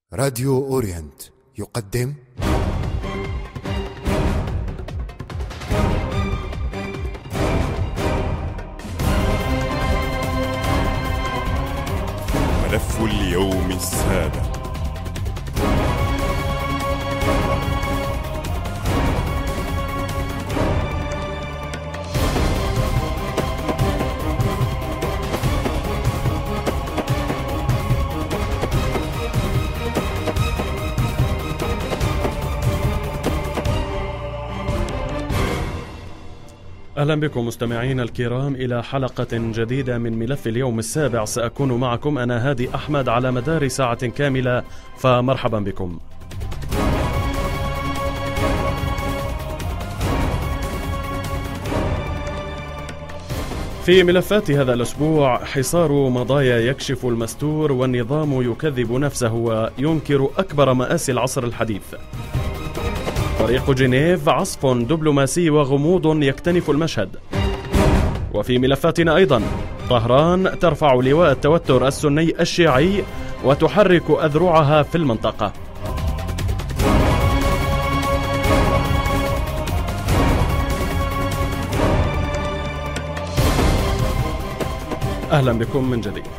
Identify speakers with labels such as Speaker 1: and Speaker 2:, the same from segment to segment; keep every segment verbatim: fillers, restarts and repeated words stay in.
Speaker 1: راديو أورينت يقدم
Speaker 2: ملف اليوم السابع.
Speaker 3: أهلا بكم مستمعين الكرام إلى حلقة جديدة من ملف اليوم السابع. سأكون معكم أنا هادي أحمد على مدار ساعة كاملة، فمرحبا بكم. في ملفات هذا الأسبوع: حصار مضايا يكشف المستور، والنظام يكذب نفسه وينكر أكبر مآسي العصر الحديث. طريق جنيف: عصف دبلوماسي وغموض يكتنف المشهد. وفي ملفاتنا أيضا: طهران ترفع لواء التوتر السني الشيعي وتحرك أذرعها في المنطقة. أهلا بكم من جديد.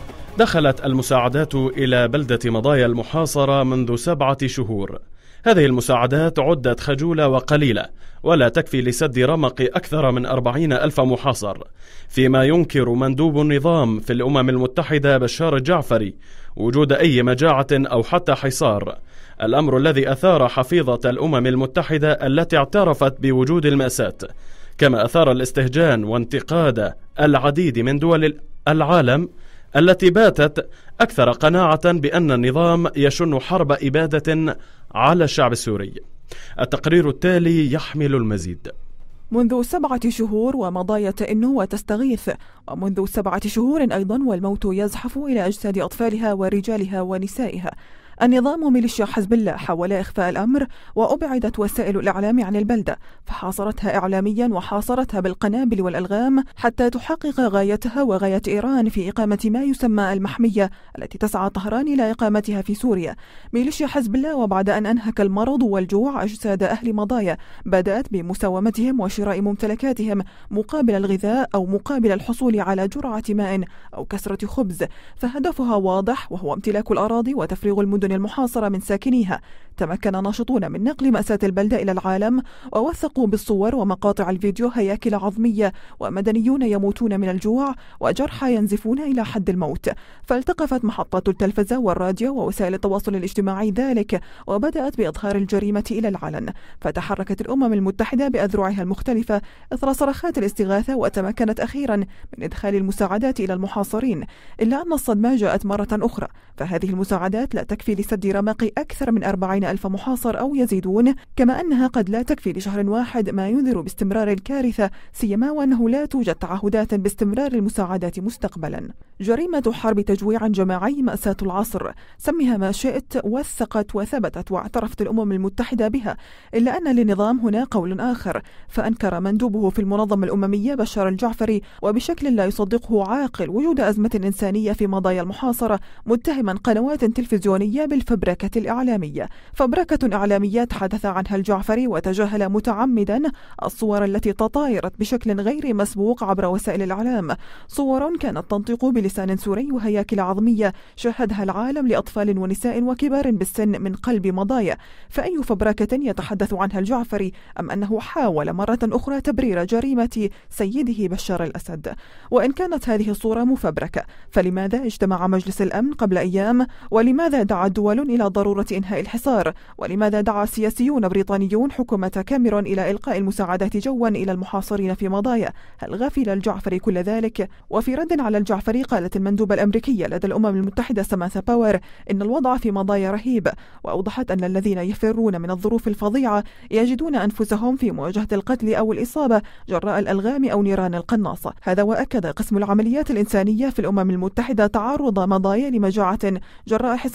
Speaker 3: دخلت المساعدات إلى بلدة مضايا المحاصرة منذ سبعة شهور. هذه المساعدات عدت خجولة وقليلة ولا تكفي لسد رمق أكثر من أربعين ألف محاصر، فيما ينكر مندوب النظام في الأمم المتحدة بشار الجعفري وجود أي مجاعة أو حتى حصار، الأمر الذي أثار حفيظة الأمم المتحدة التي اعترفت بوجود المأساة، كما أثار الاستهجان وانتقاد العديد من دول العالم التي باتت أكثر قناعة بأن النظام يشن حرب إبادة على الشعب السوري. التقرير التالي يحمل المزيد.
Speaker 4: منذ سبعة شهور ومضايا تئن وتستغيث، ومنذ سبعة شهور أيضا والموت يزحف إلى أجساد أطفالها ورجالها ونسائها. النظام ميليشيا حزب الله حاول إخفاء الأمر، وأبعدت وسائل الإعلام عن البلدة، فحاصرتها إعلاميا وحاصرتها بالقنابل والألغام حتى تحقق غايتها وغاية إيران في إقامة ما يسمى المحمية التي تسعى طهران إلى إقامتها في سوريا. ميليشيا حزب الله وبعد أن أنهك المرض والجوع أجساد أهل مضايا بدأت بمساومتهم وشراء ممتلكاتهم مقابل الغذاء أو مقابل الحصول على جرعة ماء أو كسرة خبز، فهدفها واضح وهو امتلاك الأراضي وتفريغ المدن المحاصرة من ساكنيها. تمكن ناشطون من نقل مأساة البلدة إلى العالم، ووثقوا بالصور ومقاطع الفيديو هياكل عظمية ومدنيون يموتون من الجوع وجرحى ينزفون إلى حد الموت. فالتقفت محطات التلفزة والراديو ووسائل التواصل الاجتماعي ذلك، وبدأت بإظهار الجريمة إلى العلن. فتحركت الأمم المتحدة بأذرعها المختلفة إثر صرخات الاستغاثة، وتمكنت أخيرا من إدخال المساعدات إلى المحاصرين، إلا أن الصدمة جاءت مرة أخرى، فهذه المساعدات لا تكفي لسد رمق أكثر من أربعين ألف محاصر أو يزيدون، كما أنها قد لا تكفي لشهر واحد، ما ينذر باستمرار الكارثة، سيما وأنه لا توجد تعهدات باستمرار المساعدات مستقبلا. جريمة حرب تجويع جماعي مأساة العصر، سمها ما شئت، وثقت وثبتت واعترفت الأمم المتحدة بها، إلا أن للنظام هنا قول آخر، فأنكر مندوبه في المنظمة الأممية بشار الجعفري وبشكل لا يصدقه عاقل وجود أزمة إنسانية في مضايا المحاصرة، متهما قنوات تلفزيونية بالفبركة الإعلامية. فبركة إعلامية تحدث عنها الجعفري وتجاهل متعمدا الصور التي تطايرت بشكل غير مسبوق عبر وسائل الإعلام، صور كانت تنطق بلسان سوري وهياكل عظمية شاهدها العالم لأطفال ونساء وكبار بالسن من قلب مضايا. فأي فبركة يتحدث عنها الجعفري، أم أنه حاول مرة أخرى تبرير جريمة سيده بشار الأسد؟ وإن كانت هذه الصورة مفبركة، فلماذا اجتمع مجلس الأمن قبل أيام؟ ولماذا دعت دول إلى ضرورة إنهاء الحصار؟ ولماذا دعا سياسيون بريطانيون حكومة كاميرون إلى إلقاء المساعدات جوا إلى المحاصرين في مضايا؟ هل غفل الجعفري كل ذلك؟ وفي رد على الجعفري قالت المندوبة الأمريكية لدى الأمم المتحدة سامانثا باور إن الوضع في مضايا رهيب، وأوضحت أن الذين يفرون من الظروف الفظيعة يجدون أنفسهم في مواجهة القتل أو الإصابة جراء الألغام أو نيران القناصة. هذا وأكد قسم العمليات الإنسانية في الأمم المتحدة تعرض مضايا لمجاعة جراء حصار قوات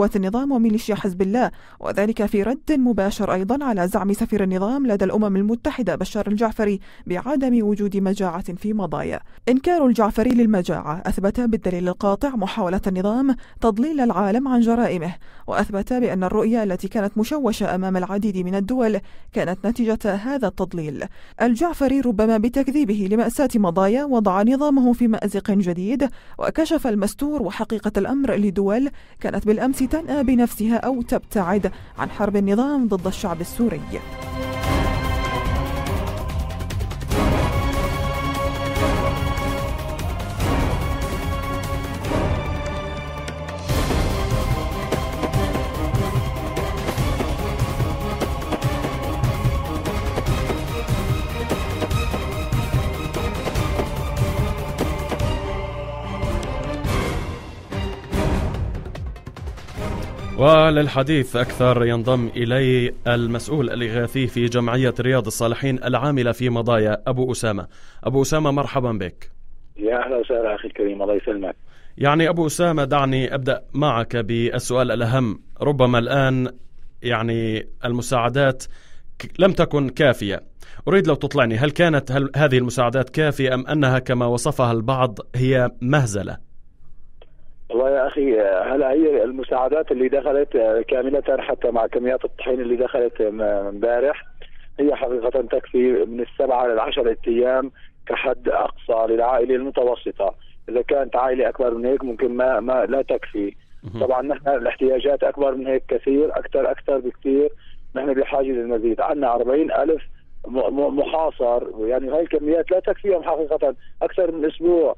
Speaker 4: قوات النظام وميليشيا حزب الله، وذلك في رد مباشر أيضا على زعم سفير النظام لدى الأمم المتحدة بشار الجعفري بعدم وجود مجاعة في مضايا. إنكار الجعفري للمجاعة أثبت بالدليل القاطع محاولة النظام تضليل العالم عن جرائمه، وأثبت بأن الرؤية التي كانت مشوشة أمام العديد من الدول كانت نتيجة هذا التضليل. الجعفري ربما بتكذيبه لمأساة مضايا وضع نظامه في مأزق جديد، وكشف المستور وحقيقة الأمر لدول كانت بالأمس تنأى بنفسها أو تبتعد عن حرب النظام ضد الشعب السوري.
Speaker 3: وللحديث أكثر ينضم إلي المسؤول الإغاثي في جمعية رياض الصالحين العاملة في مضايا أبو أسامة. أبو أسامة مرحبا بك.
Speaker 5: يا أهلا وسهلا أخي الكريم، الله يسلمك.
Speaker 3: يعني أبو أسامة دعني أبدأ معك بالسؤال الأهم. ربما الآن يعني المساعدات لم تكن كافية، أريد لو تطلعني، هل كانت هل هذه المساعدات كافية أم أنها كما وصفها البعض هي مهزلة؟
Speaker 5: والله يا أخي، هلا هي المساعدات اللي دخلت كاملة حتى مع كميات الطحين اللي دخلت امبارح هي حقيقة تكفي من السبعة للعشرة أيام كحد أقصى للعائلة المتوسطة. إذا كانت عائلة أكبر من هيك ممكن ما, ما لا تكفي. طبعا نحن الاحتياجات أكبر من هيك كثير، أكثر أكثر بكثير. نحن بحاجة للمزيد، عندنا أربعين ألف محاصر، يعني هاي الكميات لا تكفيهم حقيقة أكثر من أسبوع.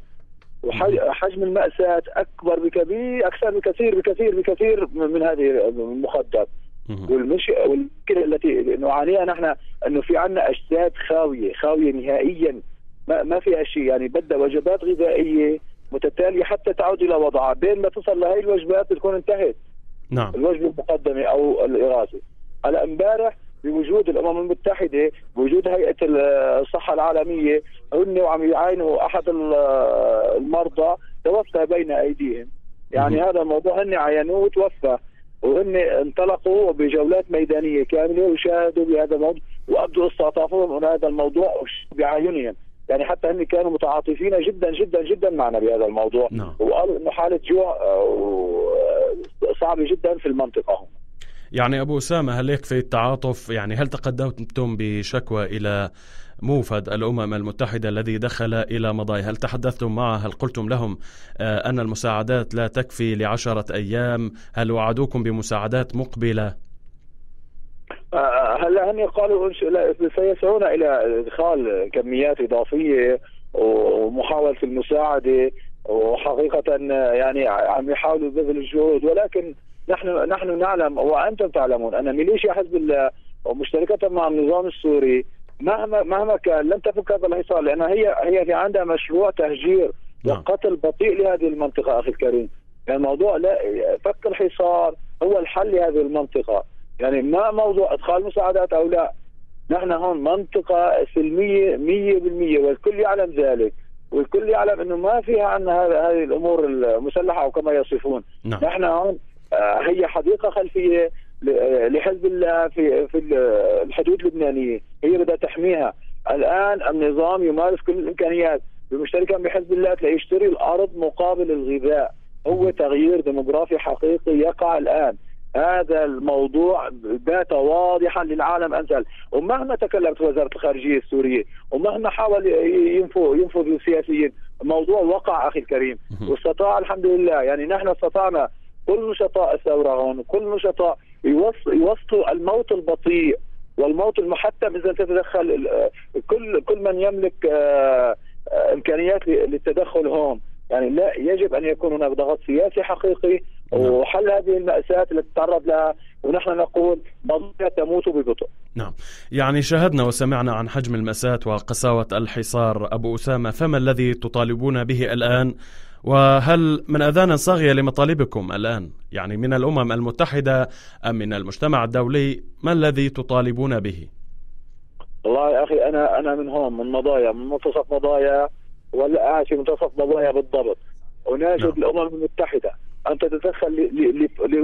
Speaker 5: وحجم المأساة أكبر بكبير أكثر بكثير بكثير بكثير من هذه المخدر. والمشكلة والمشكلة التي نعانيها نحن أنه في عنا أجساد خاوية خاوية نهائيا، ما, ما فيها شيء، يعني بدها وجبات غذائية متتالية حتى تعود إلى وضعها، بين ما تصل لهي الوجبات تكون انتهت.
Speaker 3: نعم.
Speaker 5: الوجبة المقدمة أو الإغاثة. هلا امبارح بوجود الأمم المتحدة، بوجود هيئة الصحة العالمية، هن وعم يعاينوا أحد المرضى توفى بين أيديهم. يعني هذا الموضوع هن عينوه وتوفى، وهن انطلقوا بجولات ميدانية كاملة وشاهدوا بهذا الموضوع وأبدوا استعطافهم من هذا الموضوع بعيونهم. يعني حتى هن كانوا متعاطفين جدا جدا جدا معنا بهذا الموضوع.
Speaker 3: نعم.
Speaker 5: وقالوا إنه حالة جوع صعبة جدا في المنطقة هم.
Speaker 3: يعني أبو أسامة، هل يكفي التعاطف؟ يعني هل تقدمتم بشكوى إلى موفد الأمم المتحدة الذي دخل إلى مضايا؟ هل تحدثتم معه؟ هل قلتم لهم أن المساعدات لا تكفي لعشرة أيام؟ هل وعدوكم بمساعدات مقبلة؟
Speaker 5: هلا هن قالوا سيسعون إلى إدخال كميات إضافية ومحاولة المساعدة، وحقيقة يعني عم يحاولوا بذل الجهود، ولكن نحن نحن نعلم وأنتم تعلمون أن ميليشيا حزب الله ومشتركة مع النظام السوري مهما مهما كان لن تفك هذا الحصار، لأن هي هي عندها مشروع تهجير وقتل بطيء لهذه المنطقة أخي الكريم. يعني الموضوع لا فك الحصار هو الحل لهذه المنطقة، يعني ما موضوع إدخال مساعدات أو لا. نحن هون منطقة سلمية مية بالمية والكل يعلم ذلك، والكل يعلم أنه ما فيها عنا هذه الأمور المسلحة أو كما يصفون.
Speaker 3: نعم.
Speaker 5: نحن هون هي حديقة خلفية لحزب الله في في الحدود اللبنانية، هي بدها تحميها. الآن النظام يمارس كل الإمكانيات بمشتركا بحزب الله ليشتري الأرض مقابل الغذاء. هو تغيير ديموغرافي حقيقي يقع الآن. هذا الموضوع بات واضحا للعالم أنزل، ومهما تكلمت وزارة الخارجية السورية ومهما حاول ينفوا ينفوا السياسيين، الموضوع وقع أخي الكريم. واستطاع الحمد لله، يعني نحن استطعنا كل نشطاء الثورة هون، كل نشطاء يوصلوا الموت البطيء والموت المحتم إذا تتدخل كل كل من يملك إمكانيات للتدخل هون. يعني لا، يجب أن يكون هناك ضغط سياسي حقيقي وحل هذه المأساة التي تتعرض لها، ونحن نقول مضية تموت ببطء.
Speaker 3: نعم، يعني شاهدنا وسمعنا عن حجم المأساة وقساوة الحصار. أبو أسامة، فما الذي تطالبون به الآن؟ وهل من أذان صاغية لمطالبكم الآن، يعني من الأمم المتحدة أم من المجتمع الدولي؟ ما الذي تطالبون به؟
Speaker 5: والله يا أخي، أنا أنا من هون من مضايا، من منتصف مضايا، ولا قاعد في منتصف مضايا بالضبط، وناشد الأمم المتحدة أن تتدخل لوقف هذه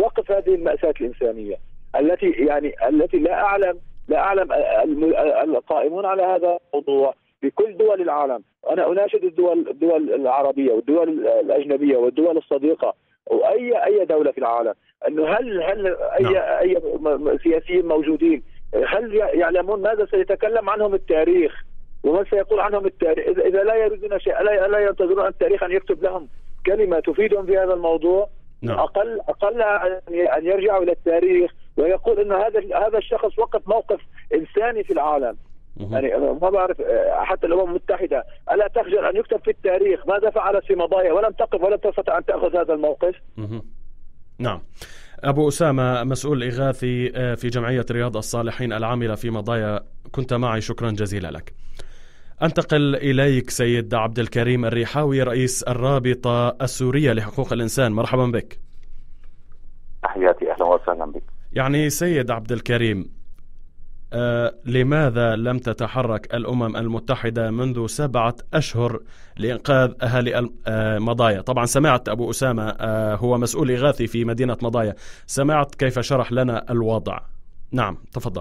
Speaker 5: هذه المأساة الإنسانية التي يعني التي لا أعلم لا أعلم القائمون على هذا الموضوع بكل دول العالم. أنا أناشد الدول الدول العربية والدول الأجنبية والدول الصديقة وأي أي دولة في العالم أنه هل هل أي أي سياسيين موجودين هل يعلمون ماذا سيتكلم عنهم التاريخ وما سيقول عنهم التاريخ إذا لا يريدون شيء لا لا ينتظرون التاريخ أن يكتب لهم كلمة تفيدهم في هذا الموضوع. نعم. أقل أقل أن يرجعوا إلى التاريخ ويقول إن هذا هذا الشخص وقف موقف إنساني في العالم. يعني ما بعرف حتى الأمم المتحدة ألا تخجل أن يكتب في التاريخ ماذا فعلت في مضايا ولم تقف ولم تستطع أن تأخذ هذا الموقف.
Speaker 3: نعم. أبو أسامة، مسؤول إغاثي في جمعية رياض الصالحين العاملة في مضايا، كنت معي، شكرا جزيلا لك. أنتقل إليك سيد عبد الكريم الريحاوي، رئيس الرابطة السورية لحقوق الإنسان، مرحبا بك.
Speaker 6: تحياتي، أهلا وسهلا بك. يعني
Speaker 3: سيد عبد الكريم، آه لماذا لم تتحرك الأمم المتحدة منذ سبعة أشهر لإنقاذ أهالي آه مضايا؟ طبعا سمعت أبو أسامة آه هو مسؤول إغاثي في مدينة مضايا، سمعت كيف شرح لنا الوضع. نعم تفضل.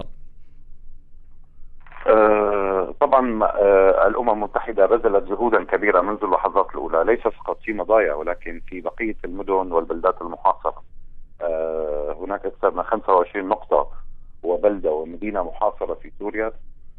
Speaker 6: آه طبعا آه الأمم المتحدة بذلت جهودا كبيرة منذ اللحظات الأولى، ليس فقط في مضايا ولكن في بقية المدن والبلدات المحاصرة. آه هناك أكثر من خمسة وعشرين نقطة وبلدة ومدينة محاصرة في سوريا،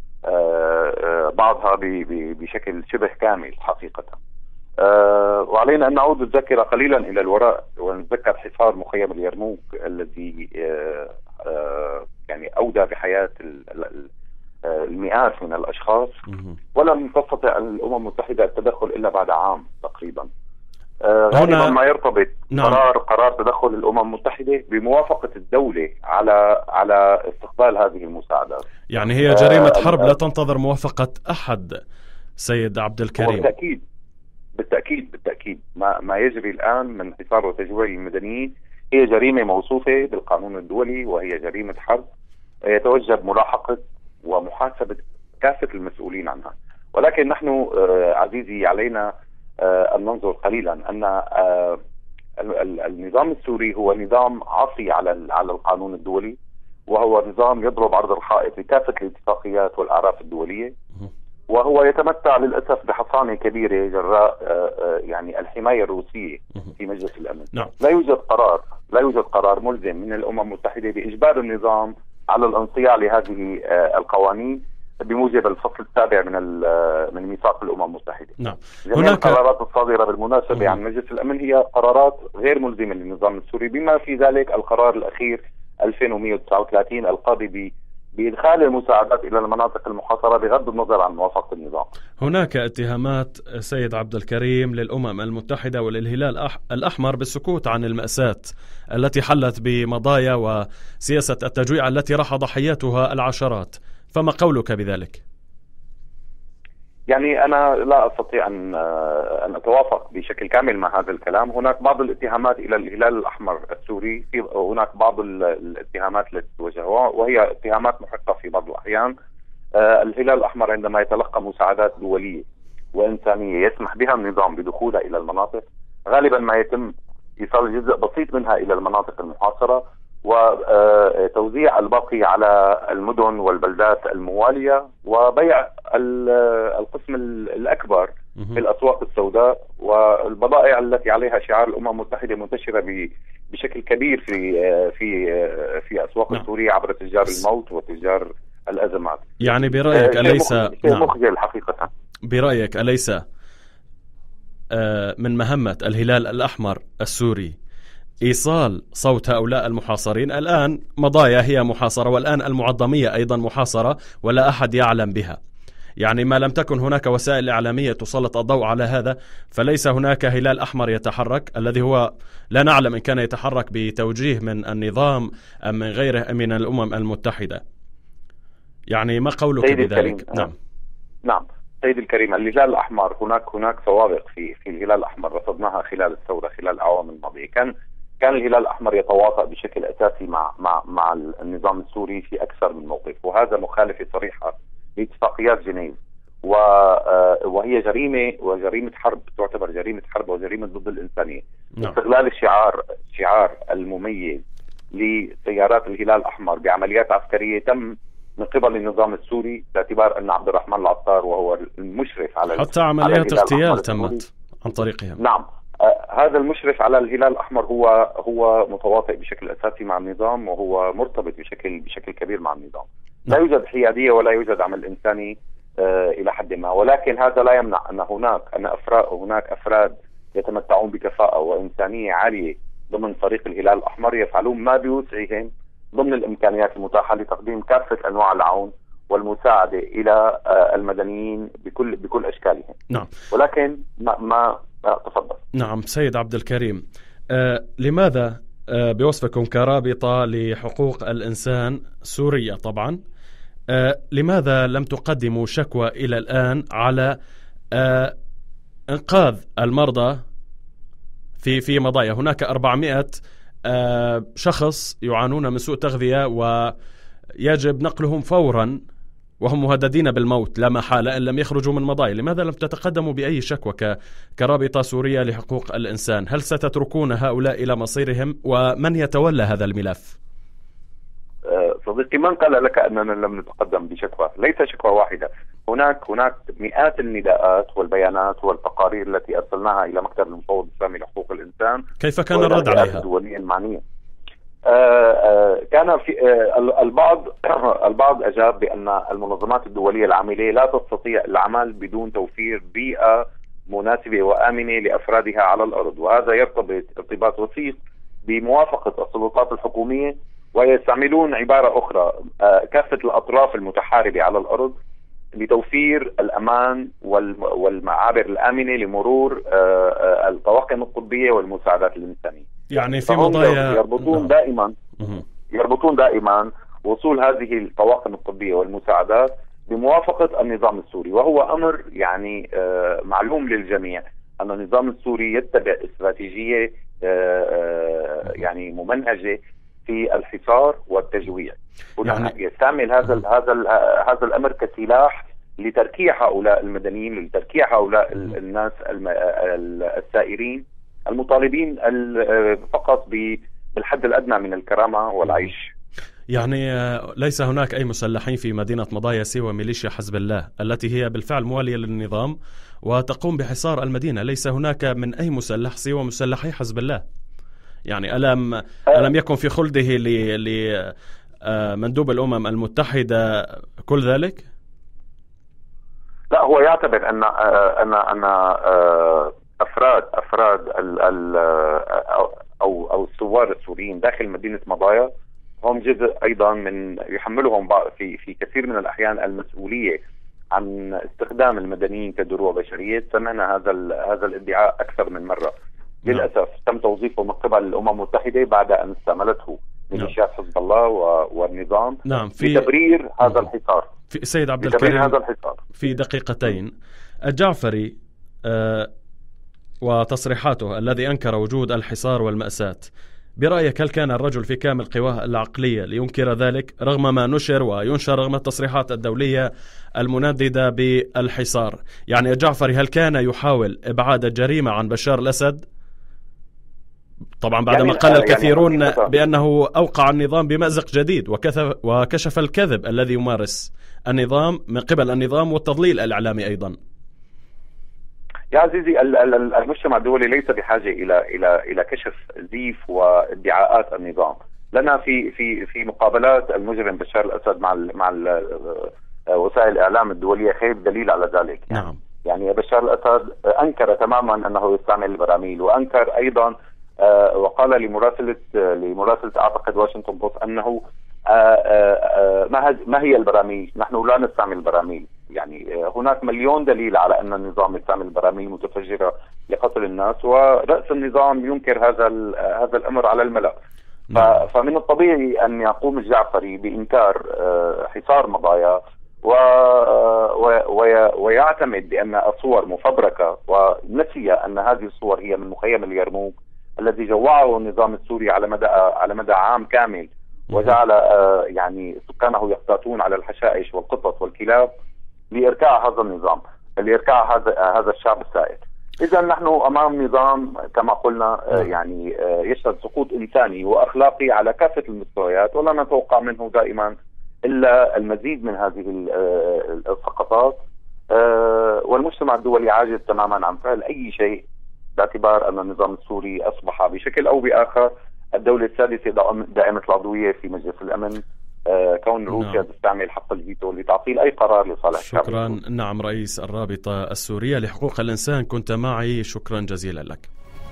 Speaker 6: آه بعضها بشكل شبه كامل حقيقة. آه وعلينا أن نعود الذاكرة قليلا إلى الوراء ونتذكر حصار مخيم اليرموك الذي آه آه يعني أودى بحياة المئات من الأشخاص، ولم تستطع الأمم المتحدة التدخل إلا بعد عام تقريبا. آه غالبا ما يرتبط نعم. قرار قرار تدخل الأمم المتحدة بموافقة الدولة على على استقبال هذه المساعدات.
Speaker 3: يعني هي جريمة آه حرب لا تنتظر موافقة أحد سيد عبد الكريم.
Speaker 6: بالتأكيد بالتأكيد بالتأكيد ما ما يجري الآن من حصار وتجويع المدنيين هي جريمة موصوفة بالقانون الدولي، وهي جريمة حرب يتوجب ملاحقة ومحاسبة كافة المسؤولين عنها. ولكن نحن آه عزيزي علينا آه أن ننظر قليلا أن آه النظام السوري هو نظام عصي على على القانون الدولي، وهو نظام يضرب عرض الحائط لكافة الاتفاقيات والأعراف الدولية، وهو يتمتع للأسف بحصانة كبيرة جراء آه يعني الحماية الروسية في مجلس الأمن.
Speaker 3: نعم.
Speaker 6: لا يوجد قرار لا يوجد قرار ملزم من الأمم المتحدة بإجبار النظام على الانصياع لهذه آه القوانين بموجب الفصل السابع من من ميثاق الأمم المتحدة.
Speaker 3: نعم.
Speaker 6: جميع هناك القرارات الصادرة بالمناسبة مم. عن مجلس الأمن هي قرارات غير ملزمة للنظام السوري، بما في ذلك القرار الأخير ألفين ومئة وتسعة وثلاثين القاضي بإدخال المساعدات إلى المناطق المحاصرة بغض النظر عن موافقة النظام.
Speaker 3: هناك اتهامات سيد عبد الكريم للأمم المتحدة وللهلال الأحمر بالسكوت عن المأساة التي حلت بمضايا وسياسة التجويع التي راح ضحياتها العشرات، فما قولك بذلك؟
Speaker 6: يعني أنا لا أستطيع أن أن أتوافق بشكل كامل مع هذا الكلام. هناك بعض الاتهامات إلى الهلال الأحمر السوري، في هناك بعض الاتهامات التي توجه وهي اتهامات محقة في بعض الأحيان. الهلال الأحمر عندما يتلقى مساعدات دولية وإنسانية يسمح بها النظام بدخولها إلى المناطق، غالبا ما يتم إيصال جزء بسيط منها إلى المناطق المحاصرة وتوزيع الباقي على المدن والبلدات الموالية وبيع القسم الأكبر في الأسواق السوداء، والبضائع التي عليها شعار الأمم المتحدة منتشرة بشكل كبير في في في أسواق نعم. سوريا عبر تجار الموت وتجار الأزمات.
Speaker 3: يعني برأيك أليس
Speaker 6: نعم. مخجل حقيقة.
Speaker 3: برأيك أليس من مهمة الهلال الأحمر السوري إيصال صوت هؤلاء المحاصرين؟ الآن مضايا هي محاصرة، والآن المعظمية أيضا محاصرة ولا أحد يعلم بها. يعني ما لم تكن هناك وسائل إعلامية تسلط الضوء على هذا، فليس هناك هلال أحمر يتحرك، الذي هو لا نعلم إن كان يتحرك بتوجيه من النظام أم من غيره من الأمم المتحدة. يعني ما قولك بذلك؟
Speaker 6: نعم نعم سيد الكريم، الهلال الأحمر هناك هناك سوابق في في الهلال الأحمر رصدناها خلال الثورة خلال الأعوام الماضية. كان كان الهلال الأحمر يتواطأ بشكل أساسي مع مع مع النظام السوري في أكثر من موقف، وهذا مخالفة صريحة لاتفاقيات جنيف، وهي جريمة وجريمة حرب، تعتبر جريمة حرب وجريمة ضد الإنسانية. نعم. استغلال الشعار شعار المميز لسيارات الهلال الأحمر بعمليات عسكرية تم من قبل النظام السوري، باعتبار أن عبد الرحمن العطار وهو المشرف على
Speaker 3: حتى عمليات اغتيال تمت عن طريقهم.
Speaker 6: نعم، آه هذا المشرف على الهلال الأحمر هو هو متواطئ بشكل أساسي مع النظام، وهو مرتبط بشكل بشكل كبير مع النظام. لا يوجد حيادية ولا يوجد عمل إنساني آه إلى حد ما، ولكن هذا لا يمنع أن هناك أن أفراد هناك أفراد يتمتعون بكفاءة وإنسانية عالية ضمن فريق الهلال الأحمر، يفعلون ما بوسعهم ضمن الإمكانيات المتاحة لتقديم كافة أنواع العون والمساعدة إلى المدنيين بكل بكل أشكالهم.
Speaker 3: نعم.
Speaker 6: ولكن ما ما تفضل.
Speaker 3: نعم سيد عبد الكريم، آه لماذا آه بوصفكم كرابطة لحقوق الإنسان سورية طبعا، آه لماذا لم تقدموا شكوى إلى الآن على آه إنقاذ المرضى في في مضايا؟ هناك أربعمائة آه شخص يعانون من سوء تغذية ويجب نقلهم فورا وهم مهددين بالموت لا محالة إن لم يخرجوا من مضايا. لماذا لم تتقدموا بأي شكوى كرابطة سورية لحقوق الإنسان؟ هل ستتركون هؤلاء إلى مصيرهم؟ ومن يتولى هذا الملف؟
Speaker 6: صديقي، من قال لك أننا لم نتقدم بشكوى؟ ليس شكوى واحدة، هناك هناك مئات النداءات والبيانات والتقارير التي أرسلناها إلى مكتب المفوض الإسلامي لحقوق الإنسان.
Speaker 3: كيف كان الرد عليها؟
Speaker 6: الدولية المعنية. آه آه كان في آه البعض البعض أجاب بأن المنظمات الدولية العاملة لا تستطيع العمل بدون توفير بيئة مناسبة وآمنة لأفرادها على الأرض، وهذا يرتبط ارتباط وثيق بموافقة السلطات الحكومية، ويستعملون عبارة أخرى آه كافة الأطراف المتحاربة على الأرض لتوفير الأمان والمعابر الآمنة لمرور آه آه الطواقم الطبية والمساعدات الإنسانية.
Speaker 3: يعني في مضايا
Speaker 6: يربطون لا. دائما يربطون دائما وصول هذه الطواقم الطبية والمساعدات بموافقة النظام السوري، وهو أمر يعني آه معلوم للجميع أن النظام السوري يتبع استراتيجية آه آه يعني ممنهجة في الحصار والتجويع، يعني يستعمل هذا م. هذا هذا الأمر كسلاح لتركيع هؤلاء المدنيين، لتركيع هؤلاء م. الناس السائرين المطالبين فقط بالحد الأدنى من الكرامة والعيش.
Speaker 3: يعني ليس هناك أي مسلحين في مدينة مضايا سوى ميليشيا حزب الله التي هي بالفعل موالية للنظام وتقوم بحصار المدينة، ليس هناك من أي مسلح سوى مسلحي حزب الله. يعني ألم ألم يكن في خلده لمندوب الأمم المتحدة كل ذلك؟
Speaker 6: لا، هو يعتبر أن أن أن أفراد أفراد ال ال أو أو الثوار السوريين داخل مدينة مضايا هم جزء أيضا من يحملهم في في كثير من الأحيان المسؤولية عن استخدام المدنيين كدروع بشرية. سمعنا هذا هذا الادعاء أكثر من مرة. للأسف تم توظيفه من قبل الأمم المتحدة بعد أن استعملته ميليشيات حزب الله والنظام
Speaker 3: نعم في
Speaker 6: لتبرير هذا الحصار.
Speaker 3: في سيد عبد الكريم
Speaker 6: هذا الحصار
Speaker 3: في دقيقتين، الجعفري آه وتصريحاته الذي أنكر وجود الحصار والمأساة، برأيك هل كان الرجل في كامل قواه العقلية لينكر ذلك رغم ما نشر وينشر، رغم التصريحات الدولية المنددة بالحصار؟ يعني الجعفري هل كان يحاول إبعاد الجريمة عن بشار الأسد؟ طبعا بعدما يعني قال الكثيرون يعني بأنه أوقع النظام بمأزق جديد وكشف الكذب الذي يمارس النظام من قبل النظام والتضليل الإعلامي أيضا.
Speaker 6: يا عزيزي، المجتمع الدولي ليس بحاجة إلى إلى إلى كشف زيف وادعاءات النظام. لنا في في في مقابلات المجرم بشار الأسد مع ال مع ال وسائل الإعلام الدولية خير دليل على ذلك. يعني
Speaker 3: نعم.
Speaker 6: يعني بشار الأسد أنكر تماما أنه يستعمل البراميل، وأنكر أيضا آه وقال لمراسلة لمراسلة أعتقد واشنطن بوست أنه آه آه ما, ما هي البراميل؟ نحن لا نستعمل البراميل. يعني آه هناك مليون دليل على أن النظام يستعمل براميل متفجرة لقتل الناس، ورأس النظام ينكر هذا هذا الأمر على الملأ. فمن الطبيعي أن يقوم الجعفري بإنكار آه حصار مضايا و ويعتمد بأن الصور مفبركة، ونسي أن هذه الصور هي من مخيم اليرموك الذي جوعه النظام السوري على مدى على مدى عام كامل، وجعل يعني سكانه يقتاتون على الحشائش والقطط والكلاب لإركاع هذا النظام، لإركاع هذا هذا الشعب السائد. إذا نحن أمام نظام كما قلنا يعني يشهد سقوط إنساني وأخلاقي على كافة المستويات، ولا نتوقع منه دائما إلا المزيد من هذه السقطات، والمجتمع الدولي عاجز تماما عن فعل أي شيء باعتبار أن النظام السوري أصبح بشكل أو بآخر الدولة السادسة دائمة العضوية في مجلس الأمن، كون روسيا تستعمل حق الفيتو لتعطيل أي قرار لصالح الشعب.
Speaker 3: شكرا. نعم، رئيس الرابطة السورية لحقوق الإنسان كنت معي، شكرا جزيلا لك.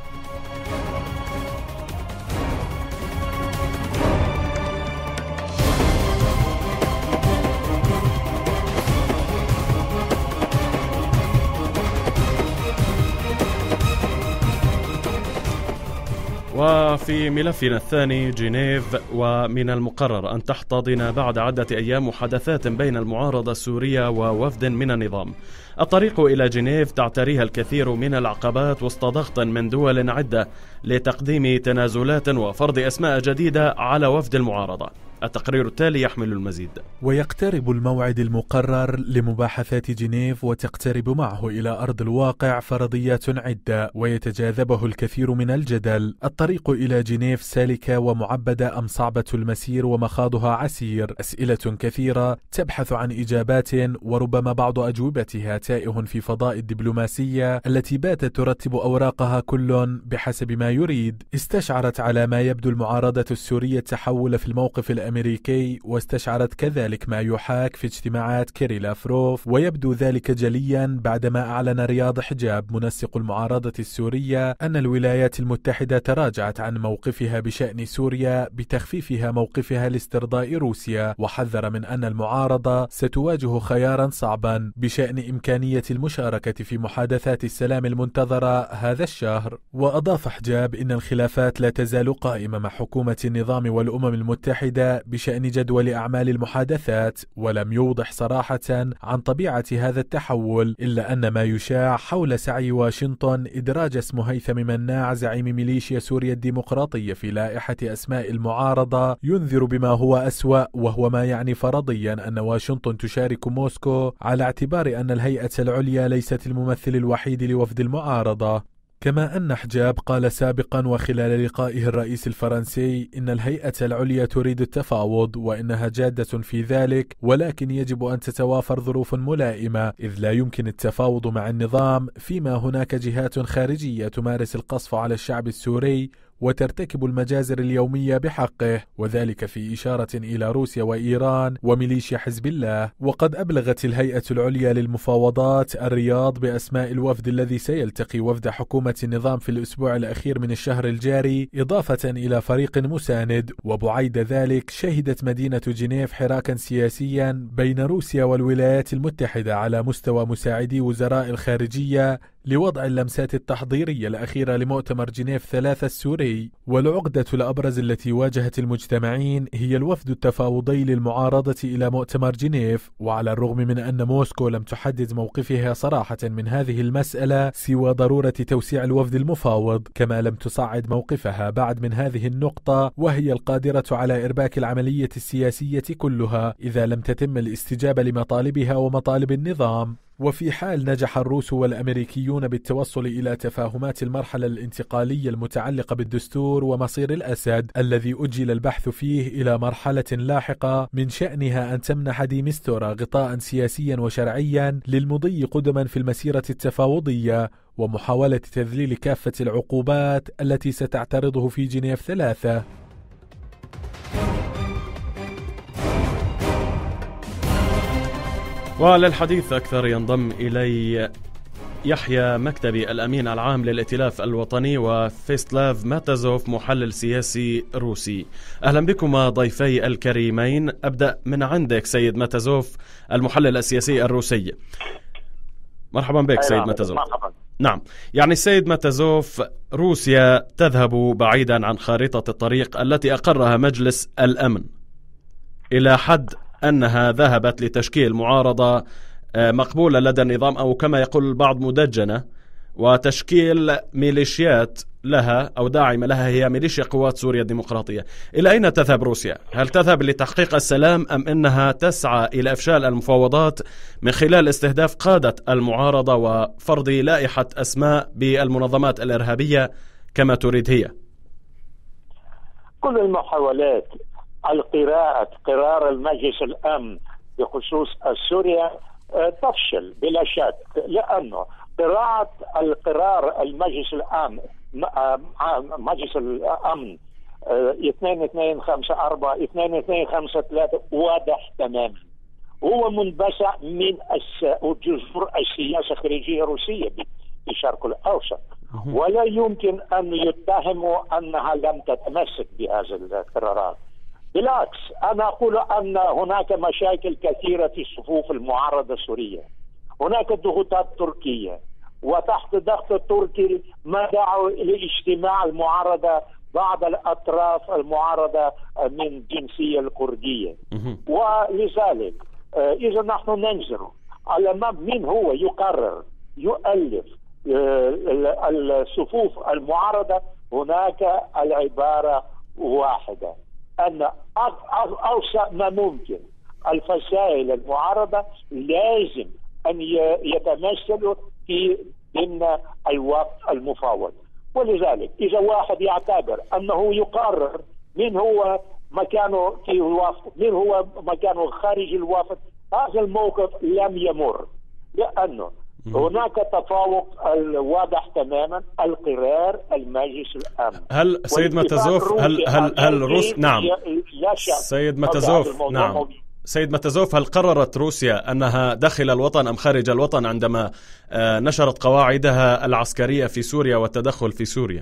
Speaker 3: وفي ملفنا الثاني جنيف، ومن المقرر أن تحتضن بعد عدة أيام محادثات بين المعارضة السورية ووفد من النظام. الطريق إلى جنيف تعتريها الكثير من العقبات وسط ضغط من دول عدة لتقديم تنازلات وفرض أسماء جديدة على وفد المعارضة. التقرير التالي يحمل المزيد.
Speaker 7: ويقترب الموعد المقرر لمباحثات جنيف، وتقترب معه إلى أرض الواقع فرضيات عدة ويتجاذبه الكثير من الجدل. الطريق إلى جنيف سالكة ومعبدة أم صعبة المسير ومخاضها عسير؟ أسئلة كثيرة تبحث عن إجابات، وربما بعض أجوبتها تائه في فضاء الدبلوماسية التي باتت ترتب أوراقها كل بحسب ما يريد. استشعرت على ما يبدو المعارضة السورية التحول في الموقف الأمريكي، واستشعرت كذلك ما يحاك في اجتماعات كيري لافروف، ويبدو ذلك جليا بعدما أعلن رياض حجاب منسق المعارضة السورية أن الولايات المتحدة تراجعت عن موقفها بشأن سوريا بتخفيفها موقفها لاسترضاء روسيا، وحذر من أن المعارضة ستواجه خيارا صعبا بشأن إمكانية المشاركة في محادثات السلام المنتظرة هذا الشهر. وأضاف حجاب إن الخلافات لا تزال قائمة مع حكومة النظام والأمم المتحدة بشأن جدول أعمال المحادثات، ولم يوضح صراحة عن طبيعة هذا التحول، إلا أن ما يشاع حول سعي واشنطن إدراج اسم هيثم مناع زعيم ميليشيا سوريا الديمقراطية في لائحة أسماء المعارضة ينذر بما هو أسوأ، وهو ما يعني فرضيا أن واشنطن تشارك موسكو على اعتبار أن الهيئة العليا ليست الممثل الوحيد لوفد المعارضة. كما أن حجاب قال سابقا وخلال لقائه الرئيس الفرنسي إن الهيئة العليا تريد التفاوض وإنها جادة في ذلك، ولكن يجب أن تتوافر ظروف ملائمة، إذ لا يمكن التفاوض مع النظام فيما هناك جهات خارجية تمارس القصف على الشعب السوري وترتكب المجازر اليومية بحقه، وذلك في إشارة إلى روسيا وإيران وميليشيا حزب الله. وقد أبلغت الهيئة العليا للمفاوضات الرياض بأسماء الوفد الذي سيلتقي وفد حكومة النظام في الأسبوع الأخير من الشهر الجاري، إضافة إلى فريق مساند. وبعيد ذلك شهدت مدينة جنيف حراكا سياسيا بين روسيا والولايات المتحدة على مستوى مساعدي وزراء الخارجية لوضع اللمسات التحضيرية الأخيرة لمؤتمر جنيف ثلاثة السوري. والعقدة الأبرز التي واجهت المجتمعين هي الوفد التفاوضي للمعارضة إلى مؤتمر جنيف، وعلى الرغم من أن موسكو لم تحدد موقفها صراحة من هذه المسألة سوى ضرورة توسيع الوفد المفاوض، كما لم تصعد موقفها بعد من هذه النقطة، وهي القادرة على إرباك العملية السياسية كلها إذا لم تتم الاستجابة لمطالبها ومطالب النظام. وفي حال نجح الروس والأمريكيون بالتوصل إلى تفاهمات المرحلة الانتقالية المتعلقة بالدستور ومصير الأسد الذي أجل البحث فيه إلى مرحلة لاحقة من شأنها أن تمنح ديمستورا غطاء سياسيا وشرعيا للمضي قدما في المسيرة التفاوضية، ومحاولة تذليل كافة العقوبات التي ستعترضه في جنيف ثلاثة.
Speaker 3: وللحديث أكثر ينضم إلي يحيى مكتبي الأمين العام للائتلاف الوطني وفيستلاف ماتازوف محلل سياسي روسي. أهلا بكم ضيفي الكريمين. أبدأ من عندك سيد ماتازوف المحلل السياسي الروسي. مرحبا بك سيد ماتازوف.
Speaker 6: مرحبا.
Speaker 3: نعم، يعني السيد ماتازوف، روسيا تذهب بعيدا عن خارطة الطريق التي أقرها مجلس الأمن إلى حد أنها ذهبت لتشكيل معارضة مقبولة لدى النظام، أو كما يقول البعض مدجنة، وتشكيل ميليشيات لها أو داعمة لها هي ميليشيا قوات سوريا الديمقراطية. إلى أين تذهب روسيا؟ هل تذهب لتحقيق السلام أم أنها تسعى إلى إفشال المفاوضات من خلال استهداف قادة المعارضة وفرض لائحة أسماء بالمنظمات الإرهابية كما تريد هي؟
Speaker 8: كل المحاولات القراءة قرار المجلس الأمن بخصوص سوريا تفشل بلا شك، لأنه قراءة القرار المجلس الأمن مجلس الأمن اثنين اثنين خمسة أربعة اثنين اثنين خمسة ثلاثة واضح تماما، هو منبثق من جذور السياسة الخارجية الروسية في الشرق الأوسط، ولا يمكن أن يتهموا أنها لم تتمسك بهذه القرارات. بالعكس، أنا أقول أن هناك مشاكل كثيرة في صفوف المعارضة السورية، هناك ضغوطات تركية، وتحت ضغط التركي ما دعوا لاجتماع المعارضة بعض الأطراف المعارضة من الجنسية الكردية. ولذلك إذا نحن ننظر على من هو يقرر يؤلف الصفوف المعارضة، هناك العبارة واحدة، أن أوسع ما ممكن الفصائل المعارضة لازم أن يتمثلوا في ضمن الوقت المفاوض. ولذلك إذا واحد يعتبر أنه يقرر من هو مكانه في الوفد من هو مكانه خارج الوفد، هذا الموقف لم يمر، لأنه هناك تفاوض واضح تماما القرار المجلس الأمن.
Speaker 3: هل سيد ماتازوف هل هل هل روس نعم سيد ماتازوف نعم سيد ماتازوف هل قررت روسيا أنها داخل الوطن أم خارج الوطن عندما نشرت قواعدها العسكرية في سوريا والتدخل في سوريا؟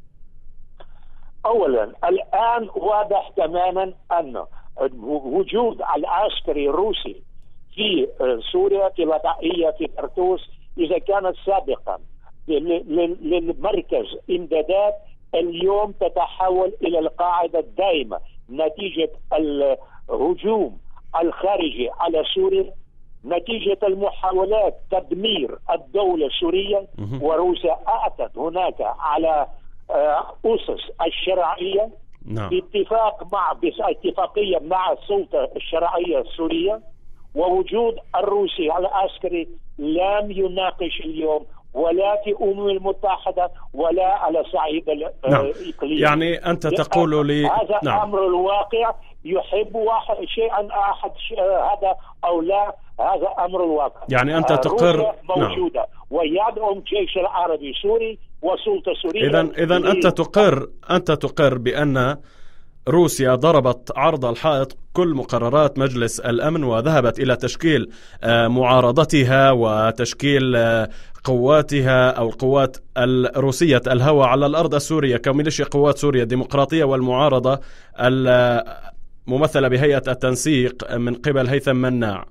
Speaker 8: أولا الآن واضح تماما أن وجود العسكري الروسي في سوريا في الوضعية في طرطوس إذا كانت سابقا للمركز إمدادات، اليوم تتحول إلى القاعدة الدائمة نتيجة الهجوم الخارجي على سوريا، نتيجة المحاولات تدمير الدولة السورية. وروسيا أعطت هناك على أسس الشرعية
Speaker 3: نعم.
Speaker 8: باتفاق مع باتفاقية مع السلطة الشرعية السورية، ووجود الروسي العسكري لم يناقش اليوم ولا في الأمم المتحدة ولا على صعيد الإقليم.
Speaker 3: نعم. يعني أنت تقول لي
Speaker 8: هذا
Speaker 3: نعم.
Speaker 8: أمر الواقع، يحب واحد شيئا أحد هذا أو لا، هذا أمر الواقع.
Speaker 3: يعني أنت تقر
Speaker 8: موجودة نعم. ويدعم الجيش العربي السوري وسلطة سورية.
Speaker 3: إذن إذن أنت تقر أنت تقر بأن روسيا ضربت عرض الحائط كل مقررات مجلس الأمن وذهبت إلى تشكيل معارضتها وتشكيل قواتها أو القوات الروسية الهوى على الأرض السورية كميليشيا قوات سوريا الديمقراطية والمعارضة الممثلة بهيئة التنسيق من قبل هيثم مناع.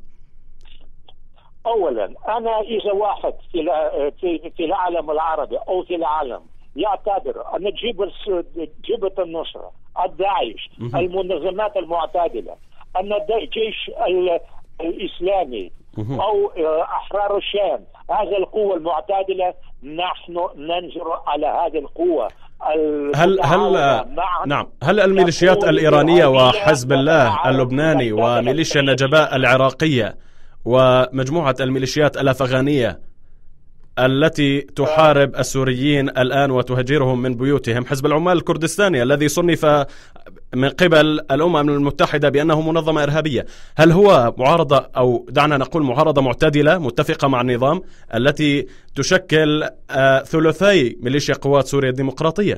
Speaker 8: أولا أنا إذا واحد في في العالم العربي أو في العالم يعتبر أن جبهة النصرة، الداعش، المنظمات المعتدلة، أن الجيش الإسلامي أو أحرار الشام هذه القوة المعتدلة، نحن ننظر على هذه القوة.
Speaker 3: هل هل نعم هل الميليشيات الإيرانية وحزب الله اللبناني وميليشيا النجباء العراقية ومجموعة الميليشيات الأفغانية التي تحارب السوريين الآن وتهجرهم من بيوتهم، حزب العمال الكردستاني الذي صنف من قبل الأمم المتحدة بأنه منظمة إرهابية، هل هو معارضة أو دعنا نقول معارضة معتدلة متفقة مع النظام التي تشكل ثلثي ميليشيا قوات سوريا الديمقراطية؟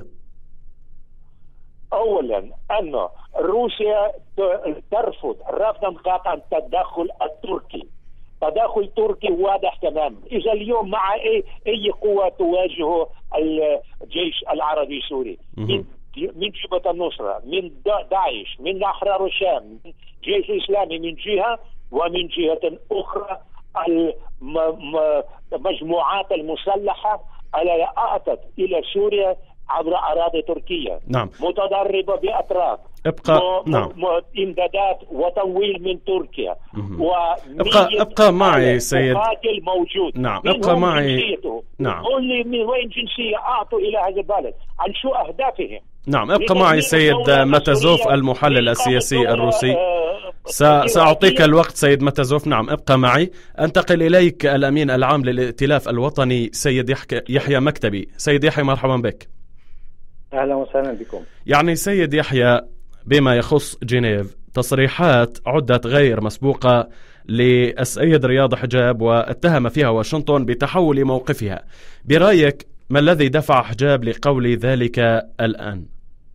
Speaker 8: أولا أن روسيا ترفض رفضا قاطعا التدخل التركي. تدخل تركي واضح تماما. إذا اليوم مع أي أي قوة تواجه الجيش العربي السوري من من جبهة النصرة، من داعش، من أحرار الشام، من الجيش الإسلامي من جهة، ومن جهة أخرى المجموعات المسلحة التي أتت إلى سوريا عبر أراضي تركيا.
Speaker 3: نعم.
Speaker 8: متضربة بأتراك.
Speaker 3: ابقى
Speaker 8: م...
Speaker 3: نعم.
Speaker 8: م... إمدادات وتمويل من تركيا.
Speaker 3: ابقى ابقى معي سيد.
Speaker 8: مقاتل موجود.
Speaker 3: نعم. ابقى معي.
Speaker 8: نعم. قل لي من وين جنسية أعطوا إلى هذا البلد، عن شو أهدافهم.
Speaker 3: نعم. ابقى معي سيد ماتازوف المحلل السياسي الروسي. سأعطيك الوقت سيد ماتازوف. نعم. ابقى معي. أنتقل إليك الأمين العام للائتلاف الوطني سيد يحيى مكتبي. سيد يحيى مرحبا بك.
Speaker 9: أهلا وسهلا بكم.
Speaker 3: يعني سيد يحيى، بما يخص جنيف تصريحات عدت غير مسبوقة للسيد رياض حجاب واتهم فيها واشنطن بتحول موقفها. برأيك ما الذي دفع حجاب لقول ذلك الآن؟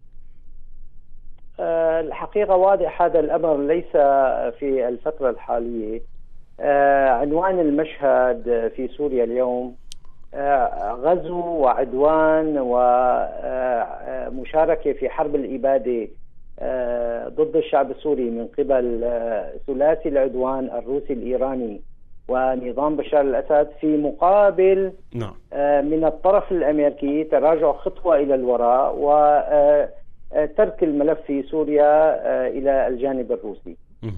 Speaker 9: الحقيقة واضح هذا الأمر ليس في الفترة الحالية. عنوان المشهد في سوريا اليوم غزو وعدوان ومشاركة في حرب الإبادة ضد الشعب السوري من قبل ثلاثي العدوان الروسي الإيراني ونظام بشار الأسد، في مقابل
Speaker 3: نعم.
Speaker 9: من الطرف الأمريكي تراجع خطوة إلى الوراء وترك الملف في سوريا إلى الجانب الروسي.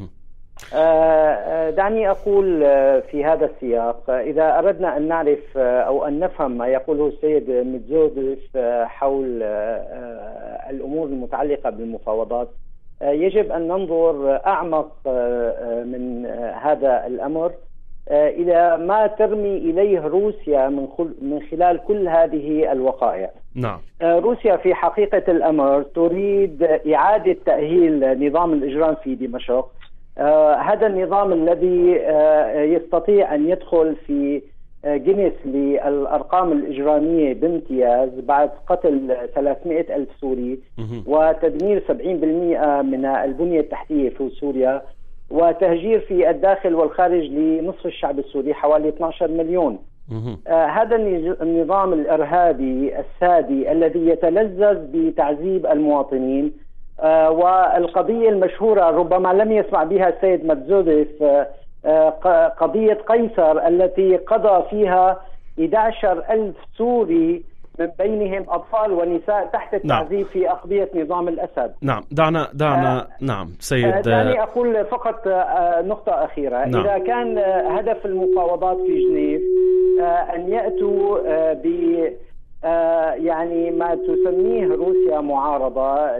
Speaker 9: دعني أقول في هذا السياق، إذا أردنا أن نعرف أو أن نفهم ما يقوله السيد ميدفيديف حول الأمور المتعلقة بالمفاوضات، يجب أن ننظر أعمق من هذا الأمر إلى ما ترمي إليه روسيا من خلال كل هذه الوقائع.
Speaker 3: نعم.
Speaker 9: روسيا في حقيقة الأمر تريد إعادة تأهيل نظام الإجرام في دمشق. آه هذا النظام الذي آه يستطيع أن يدخل في آه جنس للأرقام الإجرامية بامتياز بعد قتل ثلاثمائة ألف سوري وتدمير سبعين بالمئة من البنية التحتية في سوريا وتهجير في الداخل والخارج لنصف الشعب السوري حوالي اثني عشر مليون. آه هذا النظام الإرهابي السادي الذي يتلذذ بتعذيب المواطنين. آه والقضية المشهورة ربما لم يسمع بها السيد ميدفيديف، آه قضية قيصر التي قضى فيها أحد عشر ألف سوري من بينهم أطفال ونساء تحت التعذيب. نعم. في أقضية نظام الأسد.
Speaker 3: نعم. دعنا دعنا آه نعم سيد.
Speaker 9: دعني أقول فقط آه نقطة أخيرة. نعم. إذا كان آه هدف المفاوضات في جنيف آه أن يأتوا آه ب آه يعني ما تسميه روسيا معارضة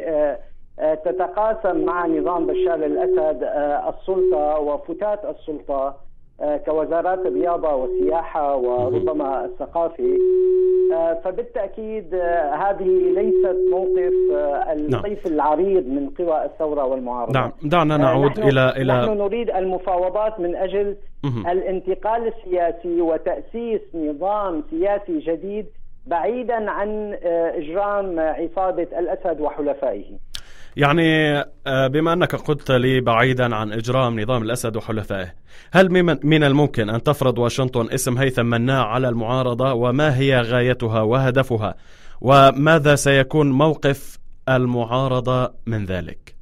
Speaker 9: لتتقاسم مع نظام بشار الأسد آه السلطة وفتات السلطة آه كوزارات الرياضة والسياحة وربما الثقافة، آه فبالتأكيد آه هذه ليست موقف آه الطيف نعم. العريض من قوى الثورة والمعارضة.
Speaker 3: نعم. دعنا نعود
Speaker 9: آه نحن
Speaker 3: إلى إلى
Speaker 9: نحن نريد المفاوضات من أجل مه. الانتقال السياسي وتأسيس نظام سياسي جديد بعيدا عن إجرام عصابة الأسد وحلفائه.
Speaker 3: يعني بما أنك قلت لي بعيدا عن إجرام نظام الأسد وحلفائه، هل من الممكن أن تفرض واشنطن اسم هيثم مناع على المعارضة؟ وما هي غايتها وهدفها؟ وماذا سيكون موقف المعارضة من ذلك؟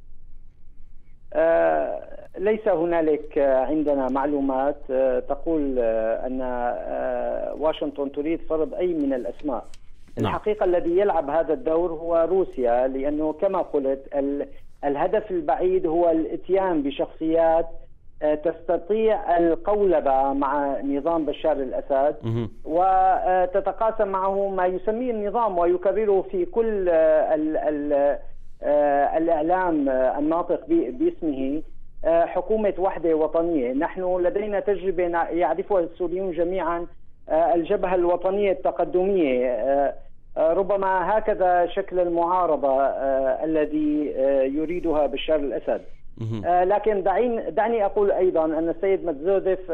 Speaker 9: آه ليس هنالك عندنا معلومات تقول أن واشنطن تريد فرض أي من الأسماء. نعم. الحقيقة الذي يلعب هذا الدور هو روسيا، لأنه كما قلت الهدف البعيد هو الاتيان بشخصيات تستطيع القولبة مع نظام بشار الأسد وتتقاسم معه ما يسميه النظام ويكرره في كل ال ال الإعلام الناطق باسمه حكومة وحدة وطنية. نحن لدينا تجربة يعرفها السوريون جميعا، الجبهة الوطنية التقدمية، ربما هكذا شكل المعارضة الذي يريدها بشار الأسد. لكن دعني دعني أقول أيضا أن السيد ميدفيديف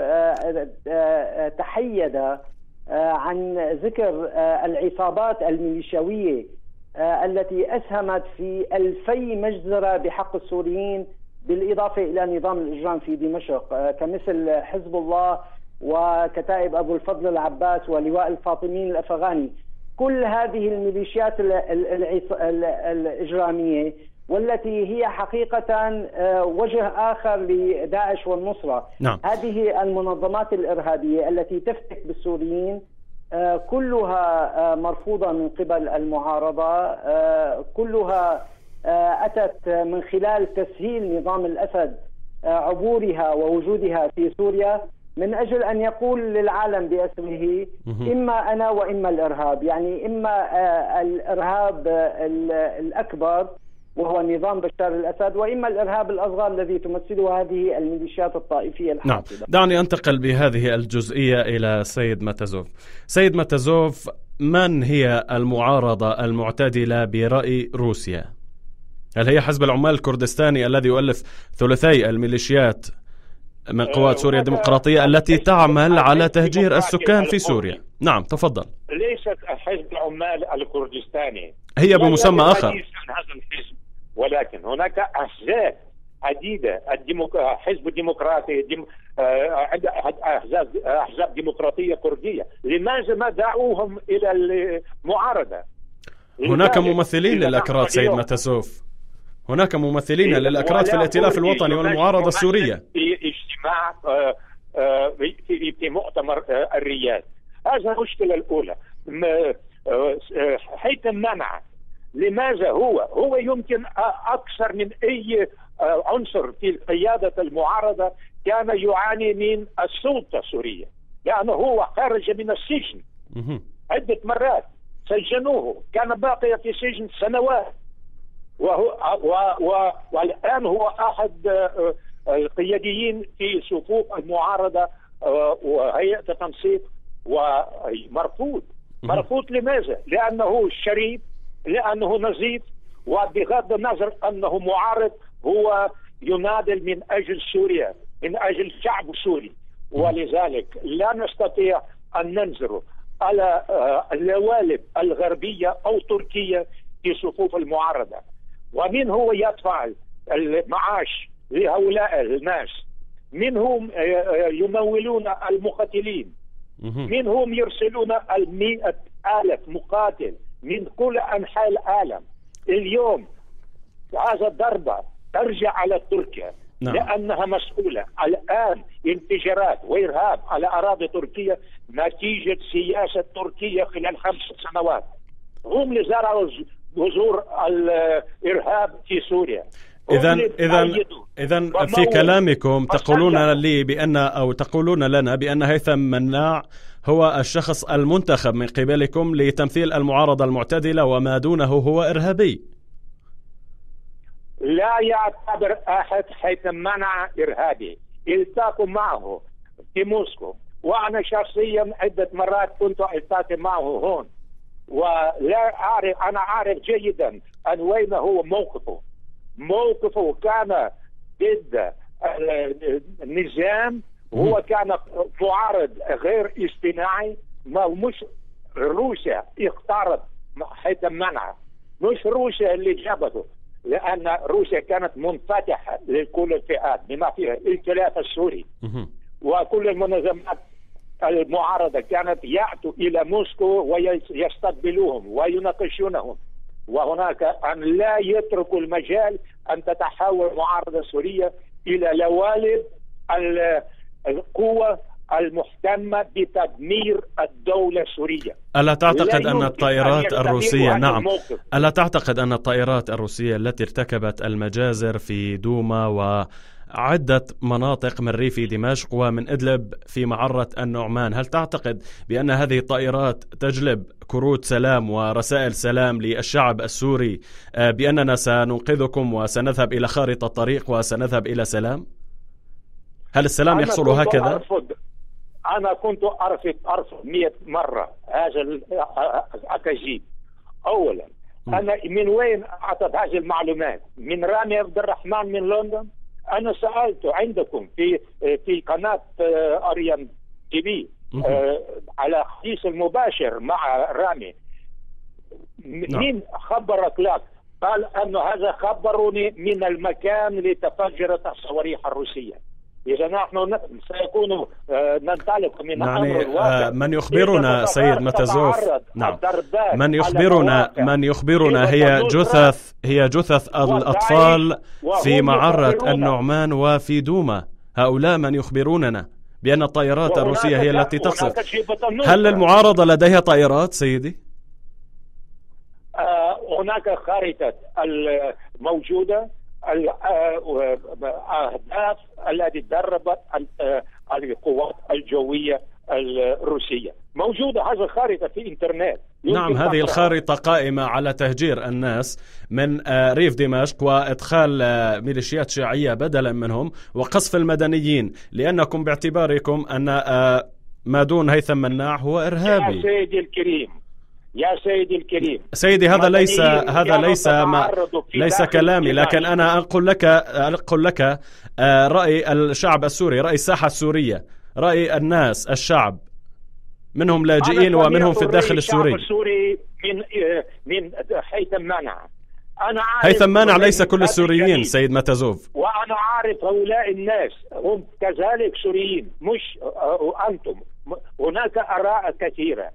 Speaker 9: تحيد عن ذكر العصابات الميليشياوية التي أسهمت في ألفي مجزرة بحق السوريين، بالإضافة إلى نظام الإجرام في دمشق كمثل حزب الله وكتائب أبو الفضل العباس ولواء الفاطميين الأفغاني. كل هذه الميليشيات الإجرامية والتي هي حقيقة وجه آخر لداعش والنصرة.
Speaker 3: نعم.
Speaker 9: هذه المنظمات الإرهابية التي تفتك بالسوريين كلها مرفوضة من قبل المعارضة، كلها أتت من خلال تسهيل نظام الأسد عبورها ووجودها في سوريا من أجل أن يقول للعالم بأسره إما أنا وإما الإرهاب، يعني إما الإرهاب الأكبر وهو نظام بشار الأسد، وإما الإرهاب الأصغر الذي تمثله هذه الميليشيات الطائفية الحاقدة.
Speaker 3: نعم، دعني أنتقل بهذه الجزئية إلى سيد ماتازوف. سيد ماتازوف، من هي المعارضة المعتدلة برأي روسيا؟ هل هي حزب العمال الكردستاني الذي يؤلف ثلثي الميليشيات من قوات سوريا الديمقراطية التي تعمل على تهجير السكان في سوريا؟ نعم، تفضل.
Speaker 8: ليست حزب العمال الكردستاني،
Speaker 3: هي بمسمى آخر.
Speaker 8: هذا الحزب، ولكن هناك أحزاب عديدة، حزب الديمقراطي، ديم... أحزاب أحزاب ديمقراطية كردية، لماذا ما دعوهم إلى المعارضة؟
Speaker 3: هناك ممثلين للأكراد سيد ماتازوف، هناك ممثلين للأكراد في الائتلاف الوطني والمعارضة السورية
Speaker 8: في اجتماع في في مؤتمر الرياض. هذا المشكلة الأولى. حيث منع، لماذا هو هو يمكن أكثر من أي عنصر في قيادة المعارضة كان يعاني من السلطة السورية، لأنه هو خرج من السجن عدة مرات، سجنوه، كان باقي في سجن سنوات، وهو و و والآن هو أحد القياديين في صفوف المعارضة وهيئة التنسيق، ومرفوض. مرفوض لماذا؟ لأنه شريف، لأنه نظيف، وبغض النظر أنه معارض هو يناضل من أجل سوريا، من أجل الشعب السوري، ولذلك لا نستطيع أن ننظر على اللوالب الغربية أو تركيا في صفوف المعارضة. ومن هو يدفع المعاش لهؤلاء الناس؟ من هم يمولون المقاتلين؟ من هم يرسلون المئة آلاف مقاتل من كل أنحاء العالم؟ اليوم هذا ضربة ترجع على تركيا. نعم. لأنها مسؤولة الآن انفجارات وإرهاب على أراضي تركيا نتيجة سياسة تركيا خلال خمس سنوات. هم اللي زرعوا بذور الإرهاب في سوريا.
Speaker 3: إذا إذا إذا في كلامكم تقولون لي بأن أو تقولون لنا بأن هيثم مناع هو الشخص المنتخب من قبلكم لتمثيل المعارضة المعتدلة وما دونه هو إرهابي.
Speaker 8: لا يعتبر أحد هيثم مناع إرهابي. التقوا معه في موسكو، وأنا شخصيا عدة مرات كنت التقي معه هون، ولا أعرف، أنا أعرف جيدا أن وين هو موقفه. موقفه كان ضد النظام، هو كان معارض غير اصطناعي. ما مش روسيا اختارت هيثم مناع، مش روسيا اللي جابته، لأن روسيا كانت منفتحة لكل الفئات بما فيها الائتلاف السوري، وكل المنظمات المعارضة كانت يأتوا إلى موسكو ويستقبلوهم ويناقشونهم، وهناك أن لا يتركوا المجال أن تتحول المعارضة السورية إلى لوالب القوة المهتمة بتدمير الدولة السورية.
Speaker 3: ألا تعتقد أن الطائرات الروسية نعم ألا تعتقد أن الطائرات الروسية التي ارتكبت المجازر في دوما وعدة مناطق من ريف دمشق ومن إدلب في معرة النعمان، هل تعتقد بأن هذه الطائرات تجلب كروت سلام ورسائل سلام للشعب السوري بأننا سننقذكم وسنذهب إلى خارطة الطريق وسنذهب إلى سلام؟ هل السلام يحصل هكذا؟
Speaker 8: أرفض. أنا كنت أرفض أرفض مئة مرة هذا الأكاذيب. أولا أنا من وين أعطت هذه المعلومات؟ من رامي عبد الرحمن من لندن. أنا سألته عندكم في في قناة أريان تي في على حديث المباشر مع رامي، مين خبرك لك؟ قال أنه هذا خبرني من المكان اللي تفجرت الصواريخ الروسية. إذا نحن سيكون ننطلق من
Speaker 3: يعني الواقع. من يخبرنا سيد ماتازوف نعم من يخبرنا من يخبرنا هي جثث هي جثث الأطفال في معرة النعمان وفي دوما. هؤلاء من يخبروننا بأن الطائرات الروسية هي التي تقصف. هل المعارضة لديها طائرات سيدي؟
Speaker 8: هناك خارطة الموجودة الأهداف التي دربت القوات الجوية الروسية موجودة. هذه الخارطة في الإنترنت.
Speaker 3: نعم، هذه الخارطة قائمة على تهجير الناس من ريف دمشق وإدخال ميليشيات شيعية بدلا منهم وقصف المدنيين، لأنكم باعتباركم أن ما دون هيثم مناع هو إرهابي.
Speaker 8: يا سيدي الكريم يا سيدي الكريم
Speaker 3: سيدي، هذا ليس هذا ليس ما ليس كلامي، لكن أنا أقول لك أقول لك رأي الشعب السوري، رأي الساحة السورية، رأي الناس الشعب، منهم لاجئين ومنهم في الداخل السوري.
Speaker 8: السوري من من هيثم مناع. أنا
Speaker 3: هيثم مناع ليس كل السوريين سيد ماتزوف،
Speaker 8: وأنا عارف هؤلاء الناس هم كذلك سوريين، مش أنتم. هناك آراء كثيرة،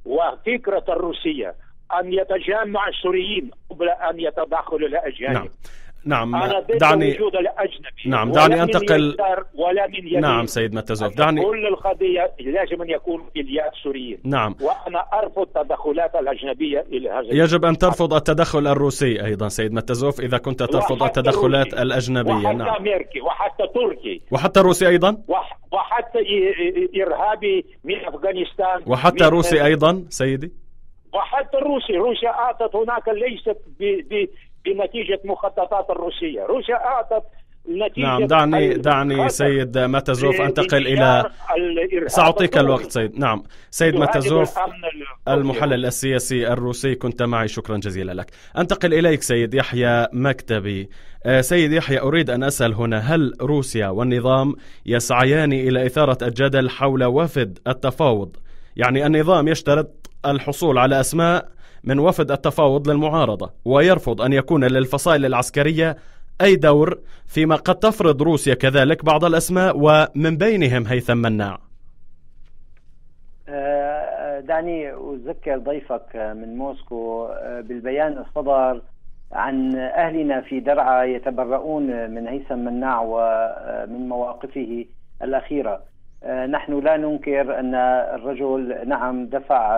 Speaker 8: وفكرة الروسية أن يتجمع السوريين قبل أن يتدخل الأجانب.
Speaker 3: نعم نعم
Speaker 8: أنا
Speaker 3: دعني
Speaker 8: وجود الأجنبي.
Speaker 3: نعم دعني أنتقل.
Speaker 8: ولا من يمين.
Speaker 3: نعم سيد ماتزوف، دعني.
Speaker 8: كل القضية لازم أن يكون في اليد سوريين.
Speaker 3: نعم،
Speaker 8: وأنا أرفض التدخلات الأجنبية إلى هذا.
Speaker 3: يجب أن ترفض التدخل الروسي أيضا سيد ماتزوف إذا كنت ترفض التدخلات الأجنبية.
Speaker 8: وحتى
Speaker 3: نعم،
Speaker 8: أمريكي وحتى تركي
Speaker 3: وحتى روسي أيضا،
Speaker 8: وحتى إرهابي من أفغانستان،
Speaker 3: وحتى روسي أيضا سيدي،
Speaker 8: وحتى الروسي. روسيا أعطت هناك ليست ب بنتيجة مخططات الروسية. روسيا أعطت نتيجة.
Speaker 3: نعم دعني دعني سيد ماتزوف أنتقل إلى سأعطيك الوقت سيد. نعم سيد ماتزوف المحلل السياسي الروسي، كنت معي، شكرا جزيلا لك. أنتقل إليك سيد يحيى مكتبي. سيد يحيى، أريد أن أسأل هنا، هل روسيا والنظام يسعيان إلى إثارة الجدل حول وفد التفاوض؟ يعني النظام يشترط الحصول على أسماء من وفد التفاوض للمعارضة ويرفض أن يكون للفصائل العسكرية أي دور، فيما قد تفرض روسيا كذلك بعض الأسماء ومن بينهم هيثم مناع.
Speaker 9: دعني أذكر ضيفك من موسكو بالبيان الصدر عن أهلنا في درعا يتبرؤون من هيثم مناع ومن مواقفه الأخيرة. نحن لا ننكر أن الرجل نعم دفع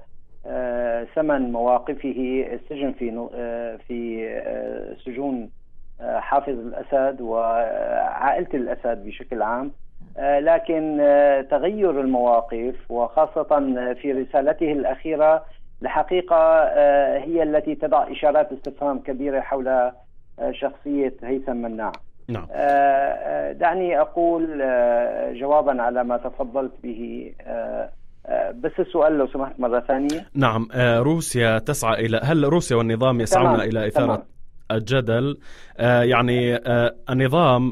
Speaker 9: ثمن مواقفه السجن في في سجون حافظ الأسد وعائلة الأسد بشكل عام، لكن تغير المواقف وخاصة في رسالته الأخيرة الحقيقة هي التي تضع إشارات استفهام كبيرة حول شخصية هيثم مناع.
Speaker 3: نعم.
Speaker 9: دعني أقول جوابا على ما تفضلت به، بس السؤال لو سمحت مرة ثانية.
Speaker 3: نعم، روسيا تسعى إلى، هل روسيا والنظام يسعون تمام. إلى إثارة تمام. الجدل؟ يعني النظام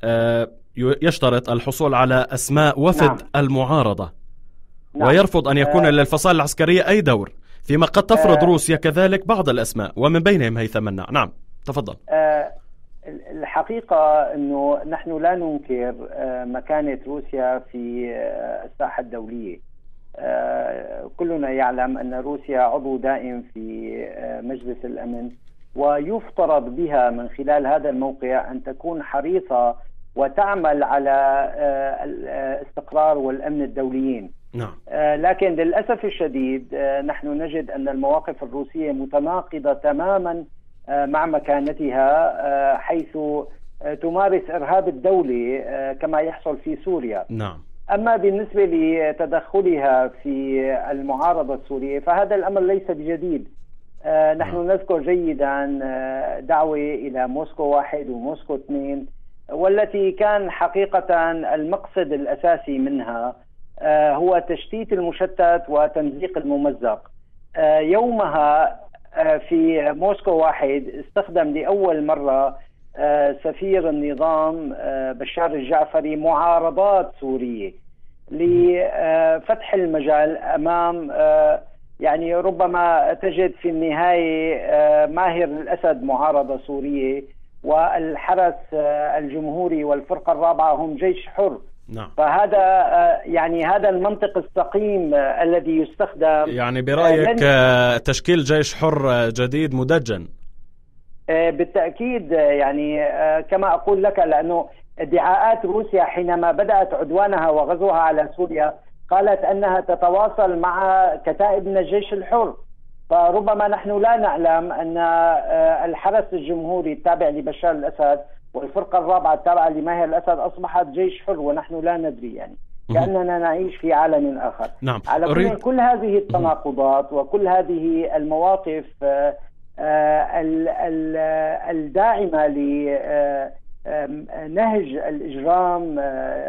Speaker 3: يشترط الحصول على أسماء وفد نعم. المعارضة نعم. ويرفض أن يكون للفصائل العسكرية أي دور، فيما قد تفرض روسيا كذلك بعض الأسماء ومن بينهم هيثم مناع. نعم تفضل.
Speaker 9: الحقيقة أنه نحن لا ننكر مكانة روسيا في الساحة الدولية. كلنا يعلم أن روسيا عضو دائم في مجلس الأمن، ويفترض بها من خلال هذا الموقع أن تكون حريصة وتعمل على الاستقرار والأمن الدوليين.
Speaker 3: نعم.
Speaker 9: لكن للأسف الشديد نحن نجد أن المواقف الروسية متناقضة تماما مع مكانتها، حيث تمارس إرهاب الدولة كما يحصل في سوريا.
Speaker 3: نعم.
Speaker 9: أما بالنسبة لتدخلها في المعارضة السورية فهذا الأمر ليس بجديد. نحن نعم. نذكر جيدا دعوة إلى موسكو واحد وموسكو اثنين، والتي كان حقيقة المقصد الأساسي منها هو تشتيت المشتت وتمزيق الممزق. يومها في موسكو واحد استخدم لأول مرة سفير النظام بشار الجعفري معارضات سورية لفتح المجال أمام، يعني ربما تجد في النهاية ماهر الأسد معارضة سورية والحرس الجمهوري والفرقة الرابعة هم جيش حر.
Speaker 3: نعم.
Speaker 9: فهذا يعني هذا المنطق السقيم الذي يستخدم.
Speaker 3: يعني برأيك تشكيل جيش حر جديد مدجن؟
Speaker 9: بالتأكيد، يعني كما أقول لك، لأنه ادعاءات روسيا حينما بدأت عدوانها وغزوها على سوريا، قالت أنها تتواصل مع كتائب من الجيش الحر. فربما نحن لا نعلم أن الحرس الجمهوري التابع لبشار الأسد والفرقة الرابعة التابعة لماهر الأسد أصبحت جيش حر ونحن لا ندري، يعني كأننا نعيش في عالم آخر.
Speaker 3: نعم.
Speaker 9: على كل, كل هذه التناقضات وكل هذه المواقف الداعمة لنهج الإجرام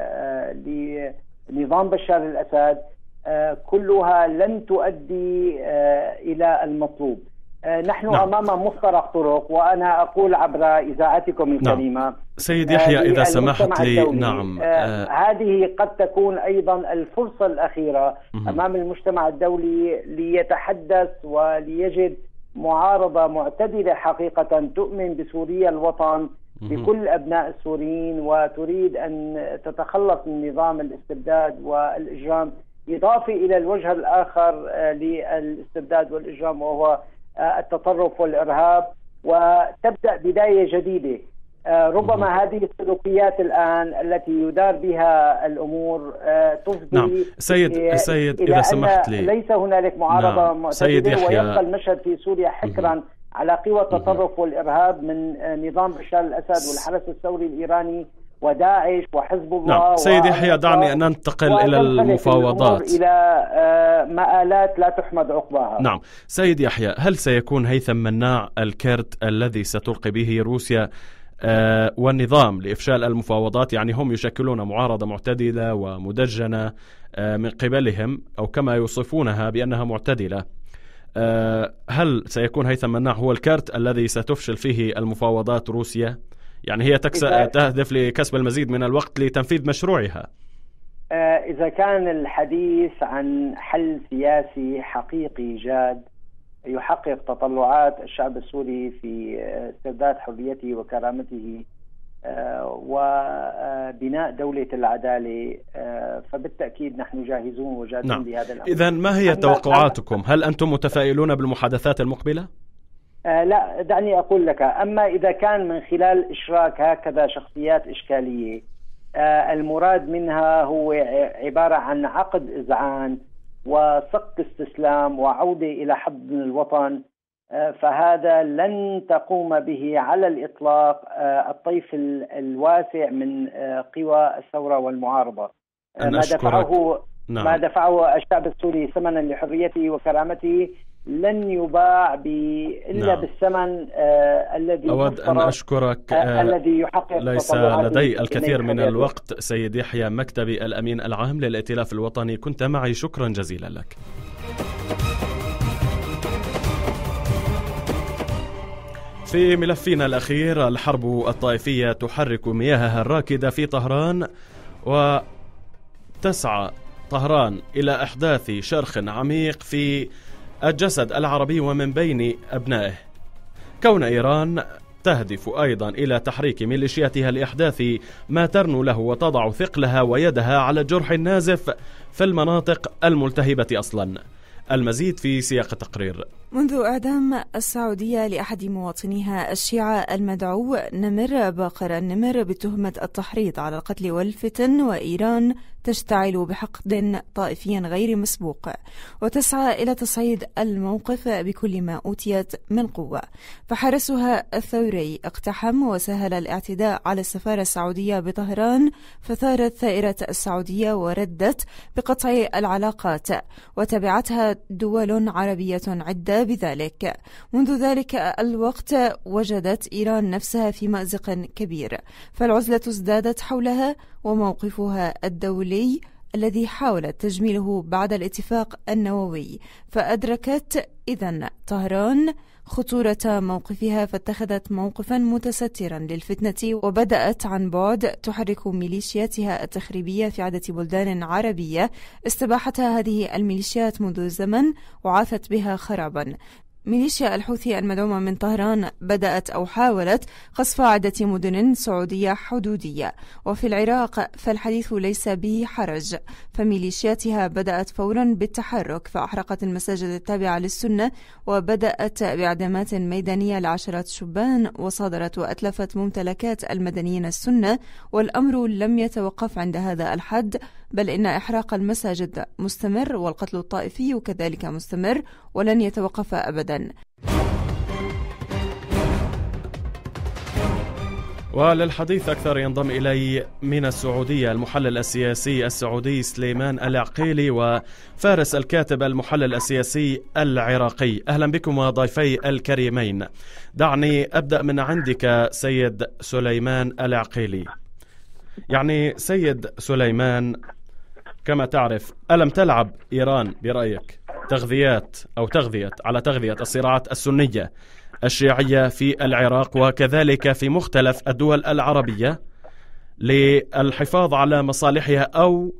Speaker 9: لنظام بشار الأسد كلها لن تؤدي إلى المطلوب. نحن نعم. أمام مفترق طرق، وأنا أقول عبر إذاعتكم الكريمة
Speaker 3: نعم. سيد يحيى إذا سمحت لي نعم
Speaker 9: آه هذه قد تكون أيضا الفرصة الأخيرة م- أمام المجتمع الدولي ليتحدث وليجد معارضة معتدلة حقيقة تؤمن بسوريا الوطن بكل أبناء السوريين، وتريد أن تتخلص من نظام الاستبداد والإجرام، إضافة إلى الوجه الآخر للاستبداد والإجرام وهو التطرف والإرهاب، وتبدأ بداية جديدة. ربما هذه السلوكيات الآن التي يدار بها الأمور تفضي
Speaker 3: نعم. سيد سيد إذا سمحت لي،
Speaker 9: ليس هنالك معارضة
Speaker 3: نعم.
Speaker 9: معتدلة، ويبقى المشهد في سوريا حكرا على قوى التطرف والإرهاب من نظام بشار الأسد والحرس الثوري الإيراني وداعش وحزب الله.
Speaker 3: نعم. سيد يحيى دعني أن ننتقل إلى المفاوضات،
Speaker 9: إلى مآلات لا تحمد عقباها.
Speaker 3: نعم. سيد يحيى، هل سيكون هيثم مناع الكرت الذي ستلقي به روسيا آه والنظام لإفشال المفاوضات؟ يعني هم يشكلون معارضة معتدلة ومدجنة آه من قبلهم، أو كما يوصفونها بأنها معتدلة. آه هل سيكون هيثم مناع هو الكرت الذي ستفشل فيه المفاوضات روسيا؟ يعني هي تهدف لكسب المزيد من الوقت لتنفيذ مشروعها.
Speaker 9: آه إذا كان الحديث عن حل سياسي حقيقي جاد يحقق تطلعات الشعب السوري في استرداد حريته وكرامته وبناء دولة العدالة، فبالتأكيد نحن جاهزون وجادين
Speaker 3: نعم.
Speaker 9: بهذا الأمر.
Speaker 3: إذن ما هي توقعاتكم؟ هل أنتم متفائلون بالمحادثات المقبلة؟
Speaker 9: آه لا، دعني أقول لك، أما إذا كان من خلال إشراك هكذا شخصيات إشكالية آه المراد منها هو عبارة عن عقد إذعان وصك استسلام وعودة إلى حضن الوطن، آه فهذا لن تقوم به على الإطلاق آه الطيف الواسع من آه قوى الثورة والمعارضة. آه ما دفعه نعم. ما دفعه الشعب السوري ثمنا لحريته وكرامته لن يباع ب... إلا نعم. بالثمن آه الذي
Speaker 3: أود أن أشكرك
Speaker 9: آه الذي يحقق.
Speaker 3: ليس لدي الكثير من الوقت. سيد يحيى مكتبي الأمين العام للائتلاف الوطني، كنت معي، شكرا جزيلا لك. في ملفنا الأخير، الحرب الطائفية تحرك مياهها الراكدة في طهران، وتسعى طهران إلى إحداث شرخ عميق في الجسد العربي ومن بين أبنائه، كون إيران تهدف أيضا إلى تحريك ميليشياتها لإحداث ما ترنو له وتضع ثقلها ويدها على الجرح النازف في المناطق الملتهبة أصلا. المزيد في سياق التقرير.
Speaker 10: منذ إعدام السعودية لأحد مواطنيها الشيعة المدعو نمر باقر النمر بتهمة التحريض على القتل والفتن، وإيران تشتعل بحقد طائفي غير مسبوق وتسعى إلى تصعيد الموقف بكل ما أوتيت من قوة. فحرسها الثوري اقتحم وسهل الاعتداء على السفارة السعودية بطهران، فثارت ثائرة السعودية وردت بقطع العلاقات، وتبعتها دول عربية عدة بذلك. منذ ذلك الوقت وجدت إيران نفسها في مأزق كبير، فالعزلة ازدادت حولها، وموقفها الدولي الذي حاولت تجميله بعد الاتفاق النووي، فأدركت إذن طهران خطورة موقفها، فاتخذت موقفا متسترا للفتنة، وبدأت عن بعد تحرك ميليشياتها التخريبية في عدة بلدان عربية استباحتها هذه الميليشيات منذ زمن وعاثت بها خرابا. ميليشيا الحوثي المدعومة من طهران بدأت أو حاولت قصف عدة مدن سعودية حدودية، وفي العراق فالحديث ليس به حرج، فميليشياتها بدأت فورا بالتحرك، فأحرقت المساجد التابعة للسنة وبدأت بإعدامات ميدانية لعشرات الشبان، وصادرت وأتلفت ممتلكات المدنيين السنة، والأمر لم يتوقف عند هذا الحد، بل إن إحراق المساجد مستمر والقتل الطائفي كذلك مستمر ولن يتوقف أبدا.
Speaker 3: وللحديث أكثر ينضم إلي من السعودية المحلل السياسي السعودي سليمان العقيلي، وفارس الكاتب المحلل السياسي العراقي. أهلا بكم وضيفي الكريمين. دعني أبدأ من عندك سيد سليمان العقيلي. يعني سيد سليمان، كما تعرف، ألم تلعب إيران برأيك تغذيات أو تغذية على تغذية الصراعات السنية الشيعية في العراق وكذلك في مختلف الدول العربية للحفاظ على مصالحها أو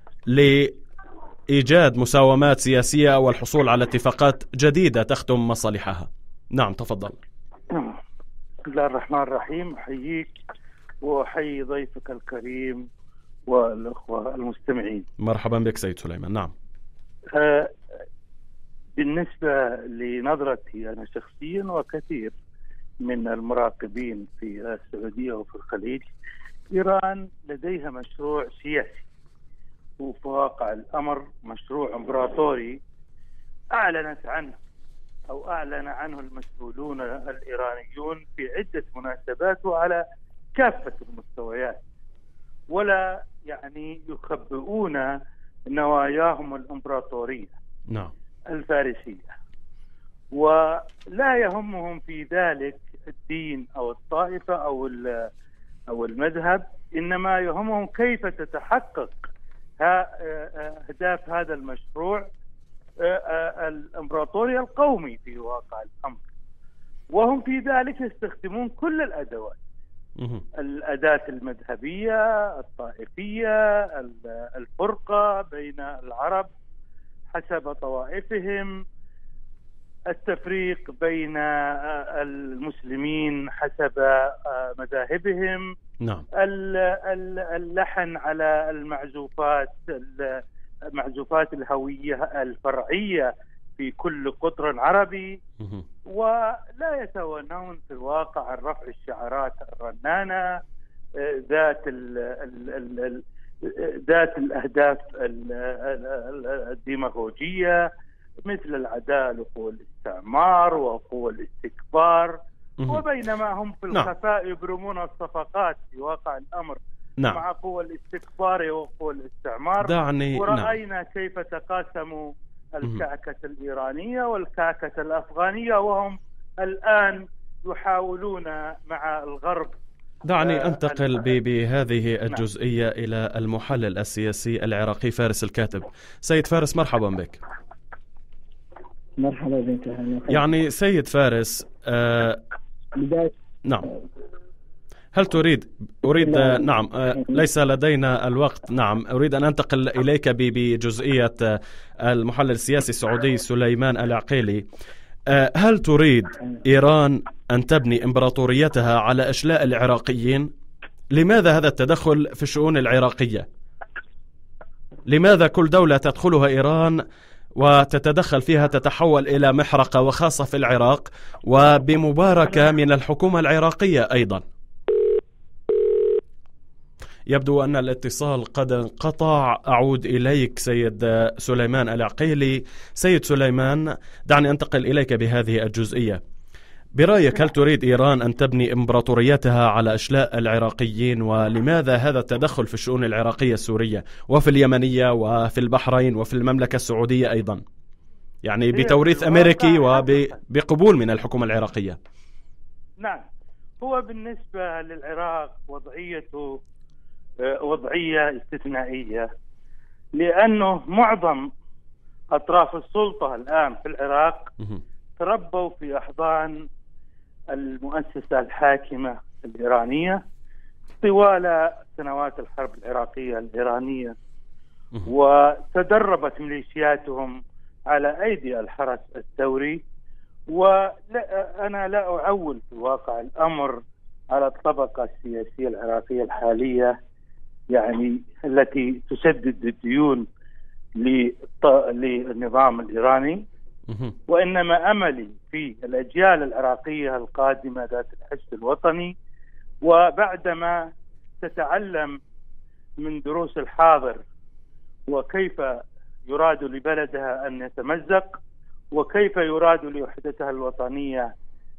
Speaker 3: لإيجاد مساومات سياسية أو الحصول على اتفاقات جديدة تخدم مصالحها؟ نعم، تفضل.
Speaker 11: بسم الله الرحمن الرحيم. أحييك وأحيي ضيفك الكريم والأخوة المستمعين.
Speaker 3: مرحبا بك سيد سليمان. نعم.
Speaker 11: أه بالنسبة لنظرتي أنا شخصيا وكثير من المراقبين في السعودية وفي الخليج، إيران لديها مشروع سياسي، وفي واقع الأمر مشروع إمبراطوري أعلنت عنه أو أعلن عنه المسؤولون الإيرانيون في عدة مناسبات وعلى كافة المستويات، ولا يعني يخبئون نواياهم الإمبراطورية
Speaker 3: نعم
Speaker 11: الفارسية، ولا يهمهم في ذلك الدين أو الطائفة أو أو المذهب، إنما يهمهم كيف تتحقق أهداف هذا المشروع الإمبراطوري القومي في واقع الأمر. وهم في ذلك يستخدمون كل الأدوات، الأداة المذهبية، الطائفية، الفرقة بين العرب حسب طوائفهم، التفريق بين المسلمين حسب مذاهبهم،
Speaker 3: نعم.
Speaker 11: اللحن على المعزوفات معزوفات الهوية الفرعية في كل قطر عربي، ولا يتوانون في الواقع عن رفع الشعارات الرنانة ذات ال ال ال ذات الأهداف الديماغوجية مثل العداء لقوى الاستعمار وقوى الاستكبار، وبينما هم في الخفاء يبرمون الصفقات في واقع الأمر
Speaker 3: نعم.
Speaker 11: مع قوى الاستكبار وقوى الاستعمار.
Speaker 3: دعني
Speaker 11: ورأينا
Speaker 3: نعم.
Speaker 11: كيف تقاسموا الكعكة الإيرانية والكعكة الأفغانية، وهم الآن يحاولون مع الغرب.
Speaker 3: دعني أنتقل بهذه الجزئية نعم. إلى المحلل السياسي العراقي فارس الكاتب. سيد فارس، مرحبا بك.
Speaker 12: مرحبا بك.
Speaker 3: يعني سيد فارس، آه نعم، هل تريد أريد آه نعم آه ليس لدينا الوقت. نعم، أريد أن أنتقل إليك بجزئية آه المحلل السياسي السعودي سليمان العقيلي. آه هل تريد إيران أن تبني إمبراطوريتها على إشلاء العراقيين؟ لماذا هذا التدخل في الشؤون العراقية؟ لماذا كل دولة تدخلها إيران وتتدخل فيها تتحول إلى محرقة، وخاصة في العراق وبمباركة من الحكومة العراقية أيضا؟ يبدو أن الاتصال قد انقطع. أعود إليك سيد سليمان العقيلي. سيد سليمان، دعني أنتقل إليك بهذه الجزئية. برأيك هل تريد إيران أن تبني إمبراطوريتها على إشلاء العراقيين؟ ولماذا هذا التدخل في الشؤون العراقية السورية وفي اليمنية وفي البحرين وفي المملكة السعودية أيضا، يعني بتوريث أمريكي وبقبول من الحكومة العراقية؟
Speaker 11: نعم، هو بالنسبة للعراق وضعيته وضعية استثنائية، لأنه معظم أطراف السلطة الآن في العراق تربوا في أحضان المؤسسة الحاكمة الإيرانية طوال سنوات الحرب العراقية الإيرانية، وتدربت ميليشياتهم على أيدي الحرس الثوري، وأنا لا أعول في واقع الأمر على الطبقة السياسية العراقية الحالية، يعني التي تسدد الديون للنظام الإيراني، وإنما أملي في الأجيال العراقية القادمة ذات الحس الوطني، وبعدما تتعلم من دروس الحاضر وكيف يراد لبلدها أن يتمزق، وكيف يراد لوحدتها الوطنية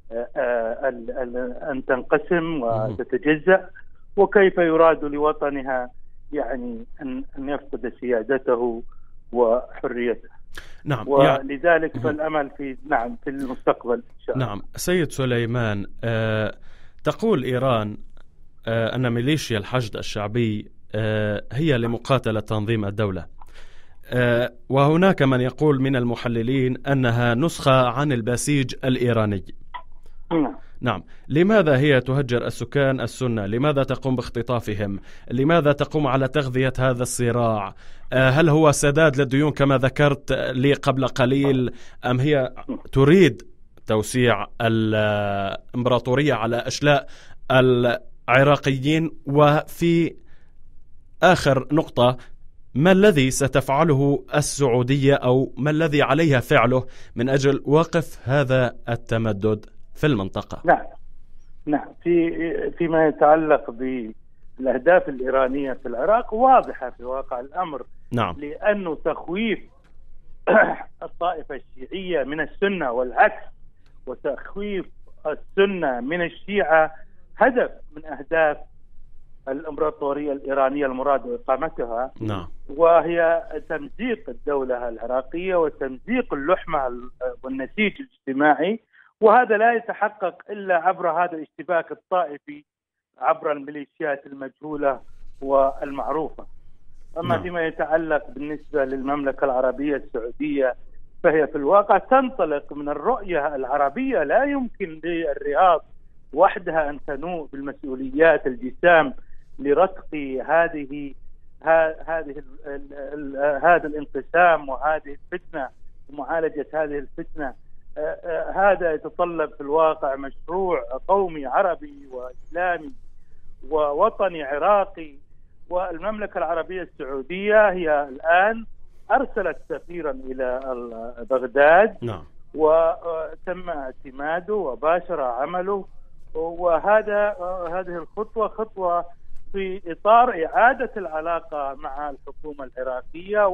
Speaker 11: أن تنقسم وتتجزأ، وكيف يراد لوطنها يعني أن يفقد سيادته وحريته.
Speaker 3: نعم.
Speaker 11: ولذلك فالأمل في نعم في المستقبل إن شاء الله.
Speaker 3: نعم سيد سليمان، أه تقول إيران أه أن ميليشيا الحشد الشعبي أه هي لمقاتلة تنظيم الدولة، أه وهناك من يقول من المحللين أنها نسخة عن البسيج الإيراني.
Speaker 11: نعم.
Speaker 3: نعم، لماذا هي تهجر السكان السنة؟ لماذا تقوم باختطافهم؟ لماذا تقوم على تغذية هذا الصراع؟ هل هو سداد للديون كما ذكرت لي قبل قليل، أم هي تريد توسيع الإمبراطورية على أشلاء العراقيين؟ وفي آخر نقطة، ما الذي ستفعله السعودية أو ما الذي عليها فعله من أجل وقف هذا التمدد في المنطقة؟
Speaker 11: نعم نعم في فيما يتعلق بالأهداف الإيرانية في العراق واضحة في واقع الأمر.
Speaker 3: نعم.
Speaker 11: لأنه تخويف الطائفة الشيعية من السنة والعكس، وتخويف السنة من الشيعة هدف من أهداف الإمبراطورية الإيرانية المراد إقامتها.
Speaker 3: نعم.
Speaker 11: وهي تمزيق الدولة العراقية وتمزيق اللحمة والنسيج الاجتماعي، وهذا لا يتحقق إلا عبر هذا الاشتباك الطائفي عبر الميليشيات المجهولة والمعروفة. أما
Speaker 3: نعم.
Speaker 11: فيما يتعلق بالنسبة للمملكة العربية السعودية، فهي في الواقع تنطلق من الرؤية العربية. لا يمكن للرياض وحدها أن تنوء بالمسؤوليات الجسام لرتق هذه هذه هذا الانقسام وهذه الفتنة ومعالجة هذه الفتنة. هذا يتطلب في الواقع مشروع قومي عربي وإسلامي ووطني عراقي. والمملكة العربية السعودية هي الآن أرسلت سفيرا إلى بغداد.
Speaker 3: نعم.
Speaker 11: وتم اعتماده وباشر عمله، وهذا هذه الخطوة خطوة في إطار إعادة العلاقة مع الحكومة العراقية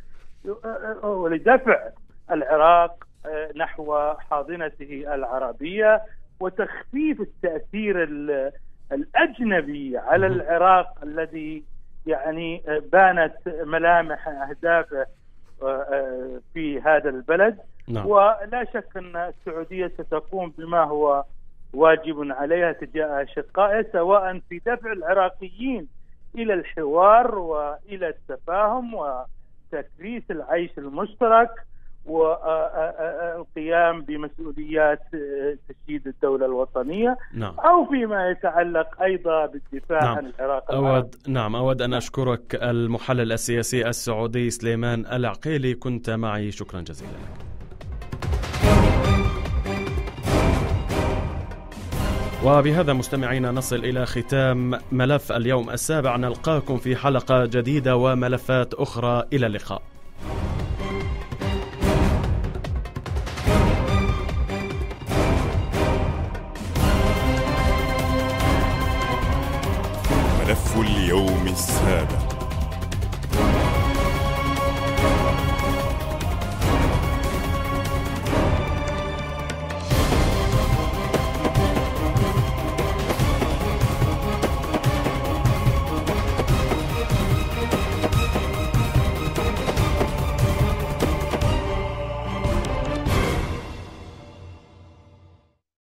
Speaker 11: ولدفع العراق نحو حاضنته العربية وتخفيف التأثير الأجنبي على العراق الذي يعني بانت ملامح أهدافه في هذا البلد.
Speaker 3: نعم.
Speaker 11: ولا شك أن السعودية ستقوم بما هو واجب عليها تجاه أشقائها، سواء في دفع العراقيين إلى الحوار وإلى التفاهم وتكريس العيش المشترك والقيام بمسؤوليات تشييد الدولة الوطنية.
Speaker 3: نعم.
Speaker 11: أو فيما يتعلق أيضا بالدفاع
Speaker 3: نعم.
Speaker 11: عن العراق.
Speaker 3: أود نعم أود أن أشكرك المحلل السياسي السعودي سليمان العقيلي، كنت معي، شكرا جزيلا لك. وبهذا مستمعينا نصل إلى ختام ملف اليوم السابع، نلقاكم في حلقة جديدة وملفات أخرى، إلى اللقاء.
Speaker 2: ملف اليوم السابع.